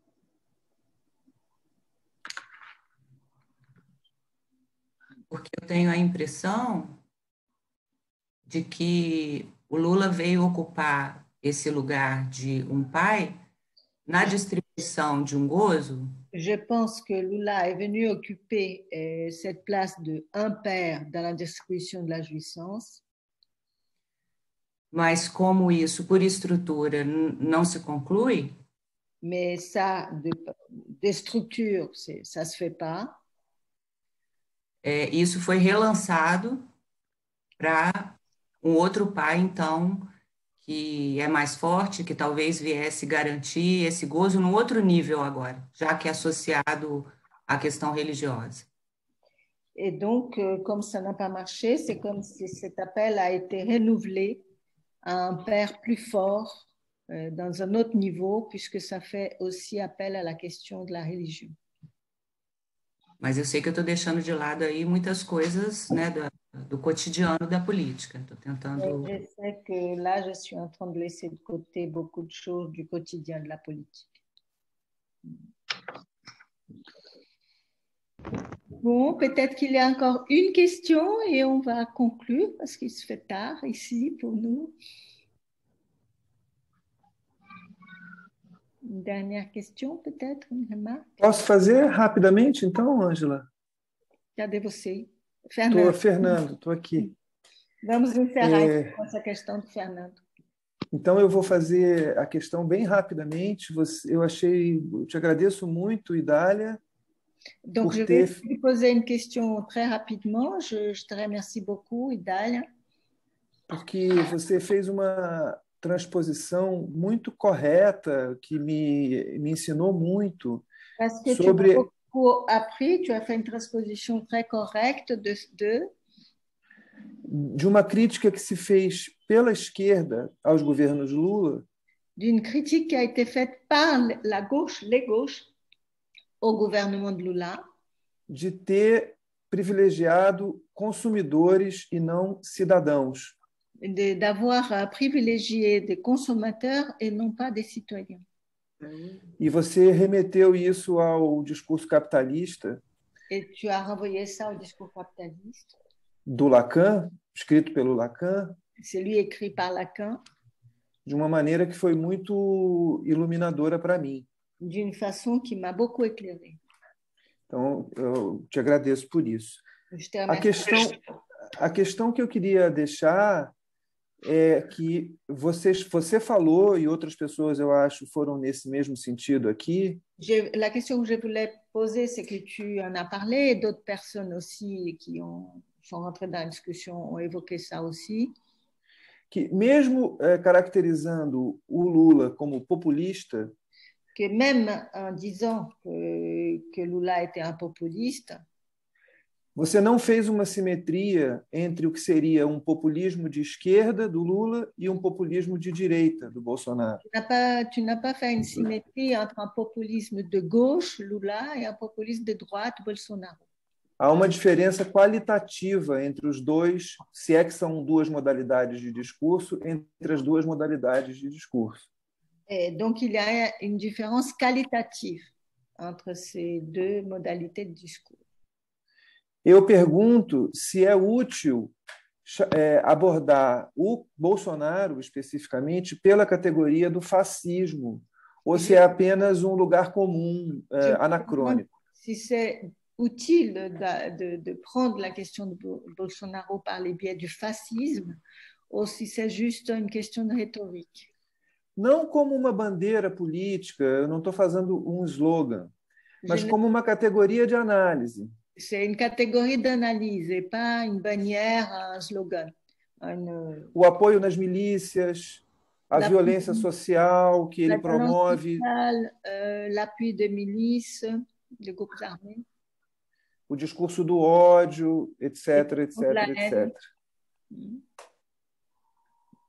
Porque eu tenho a impressão de que o Lula veio ocupar esse lugar de um pai na distribuição de um gozo. Je pense que Lula est venu occuper euh, cette place de un père dans la distribution de la jouissance. Mas como isso, por estrutura, não se conclui? Mais ça, de, de structure, ça se fait pas. É, isso foi relançado para um outro pai, então, que é mais forte, que talvez viesse garantir esse gozo num outro nível agora, já que é associado à questão religiosa. Et donc, euh, comme ça n'a pas marché, c'est comme si cet appel a été renouvelé à un père plus fort euh, dans un autre niveau, puisque ça fait aussi appel à la question de la religion. Mas eu sei que eu estou deixando de lado aí muitas coisas, né, do, do cotidiano da política. Estou tentando. Je sais que là, je suis en train de laisser de côté beaucoup de choses du quotidien de la politique. Bon, peut-être qu'il y a encore une question et on va conclure parce qu'il se fait tard ici pour nous. Une dernière question, peut-être, une remarque? Posso fazer rapidamente, então, Ângela? Cadê você? Fernando. Estou, Fernando, estou aqui. Vamos encerrar É... com essa questão do Fernando. Então, eu vou fazer a questão bem rapidamente. Você, eu achei, eu te agradeço muito, Idália. Donc, je vais te poser une question très rapidement. Je, je te remercie beaucoup, Idália. Porque você fez uma transposição muito correta, que me, me ensinou muito Parce que sobre... tu as beaucoup appris, tu as fait une transposition très correcte de, de... de uma crítica que se fez pela esquerda aos governos Lula, d'une critique qui a été faite par la gauche, les gauches, au gouvernement de Lula, de ter privilegiado consumidores e não cidadãos. de, d'avoir privilégié des consommateurs et non pas des citoyens. E você remeteu isso ao discurso capitalista. Et tu as renvoyé ça au discours capitaliste. Do Lacan, escrito pelo Lacan. C'est lui écrit par Lacan. De uma maneira que foi muito iluminadora para mim. D'une façon qui m'a beaucoup éclairé. Então, eu te agradeço por isso. Je te a questão, a questão que eu queria deixar é que você, você falou, e outras pessoas, eu acho, foram nesse mesmo sentido aqui. Je, la question que je voulais poser, c'est que tu en as parlé, et d'autres personnes aussi qui ont, sont rentrées dans la discussion ont évoqué ça aussi. Que mesmo é, caracterizando o Lula como populista, que même en disant que, que Lula était un populiste, você não fez uma simetria entre o que seria um populismo de esquerda do Lula e um populismo de direita do Bolsonaro. Tu n'as pas, tu n'as pas fait une symétrie entre un populisme de gauche, Lula, et un populisme de droite, Bolsonaro. Há uma diferença qualitativa entre os dois, se é que são duas modalidades de discurso, entre as duas modalidades de discurso. Et donc, il y a une différence qualitative entre ces deux modalités de discours. Eu pergunto se é útil é, abordar o Bolsonaro, especificamente, pela categoria do fascismo, ou se é apenas um lugar comum, é, anacrônico. Se c'est utile de, de, de prendre la question de Bolsonaro par les biais du fascisme, ou si c'est juste une question de rhétorique. Não como uma bandeira política, eu não estou fazendo um slogan, mas como uma categoria de análise. C'est une catégorie d'analyse et pas une bannière, un slogan. Une... O apoio nas milícias, a la violência social que ele promove. Sociale, euh, l'appui des milices, des groupes armés. O discurso do ódio, etc, etc, etcétera.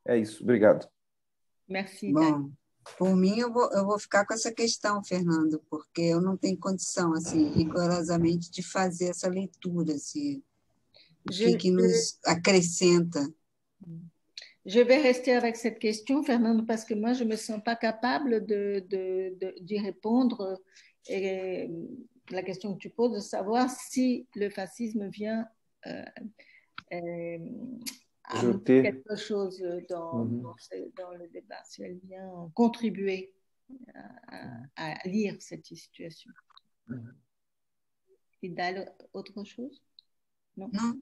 É isso, obrigado. Merci. Bom, por mim, eu vou, eu vou ficar com essa questão, Fernando, porque eu não tenho condição, assim, rigorosamente, de fazer essa leitura, assim, o que, que nos acrescenta. Je vais rester avec cette question, Fernando, parce que moi, je ne me sens pas capable de, de, de, d'y répondre. Et la question que tu poses, de savoir si le fascisme vient euh, euh, amener quelque chose dans, mm-hmm. dans, ce, dans le débat, si elle vient contribuer à, à, à lire cette situation. Mm-hmm. Idal, autre chose? Non. Non.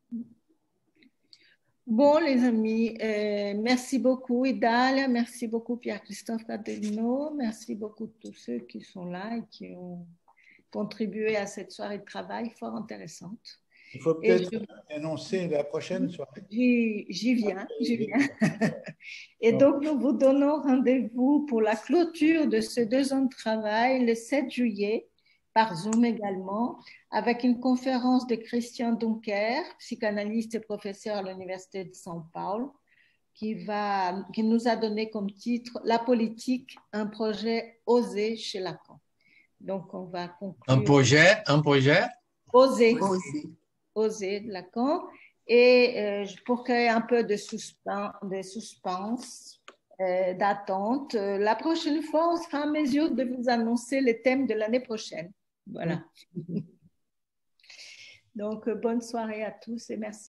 Bon, les amis, euh, merci beaucoup, Idalia, merci beaucoup, Pierre-Christophe Cadelino, merci beaucoup tous ceux qui sont là et qui ont contribué à cette soirée de travail fort intéressante. Il faut peut-être je... annoncer la prochaine soirée. J'y, j'y viens, j'y viens. Et donc, nous vous donnons rendez-vous pour la clôture de ce deux ans de travail le sept juillet, par Zoom également, avec une conférence de Christian Dunker, psychanalyste et professeur à l'Université de São Paulo, qui, va, qui nous a donné comme titre « La politique, un projet osé chez Lacan ». Donc, on va conclure… Un projet, un projet Osé. Osé. Osé de Lacan. Et euh, pour créer un peu de suspense, de suspense euh, d'attente, euh, la prochaine fois, on sera en mesure de vous annoncer les thèmes de l'année prochaine. Voilà. Donc, bonne soirée à tous et merci.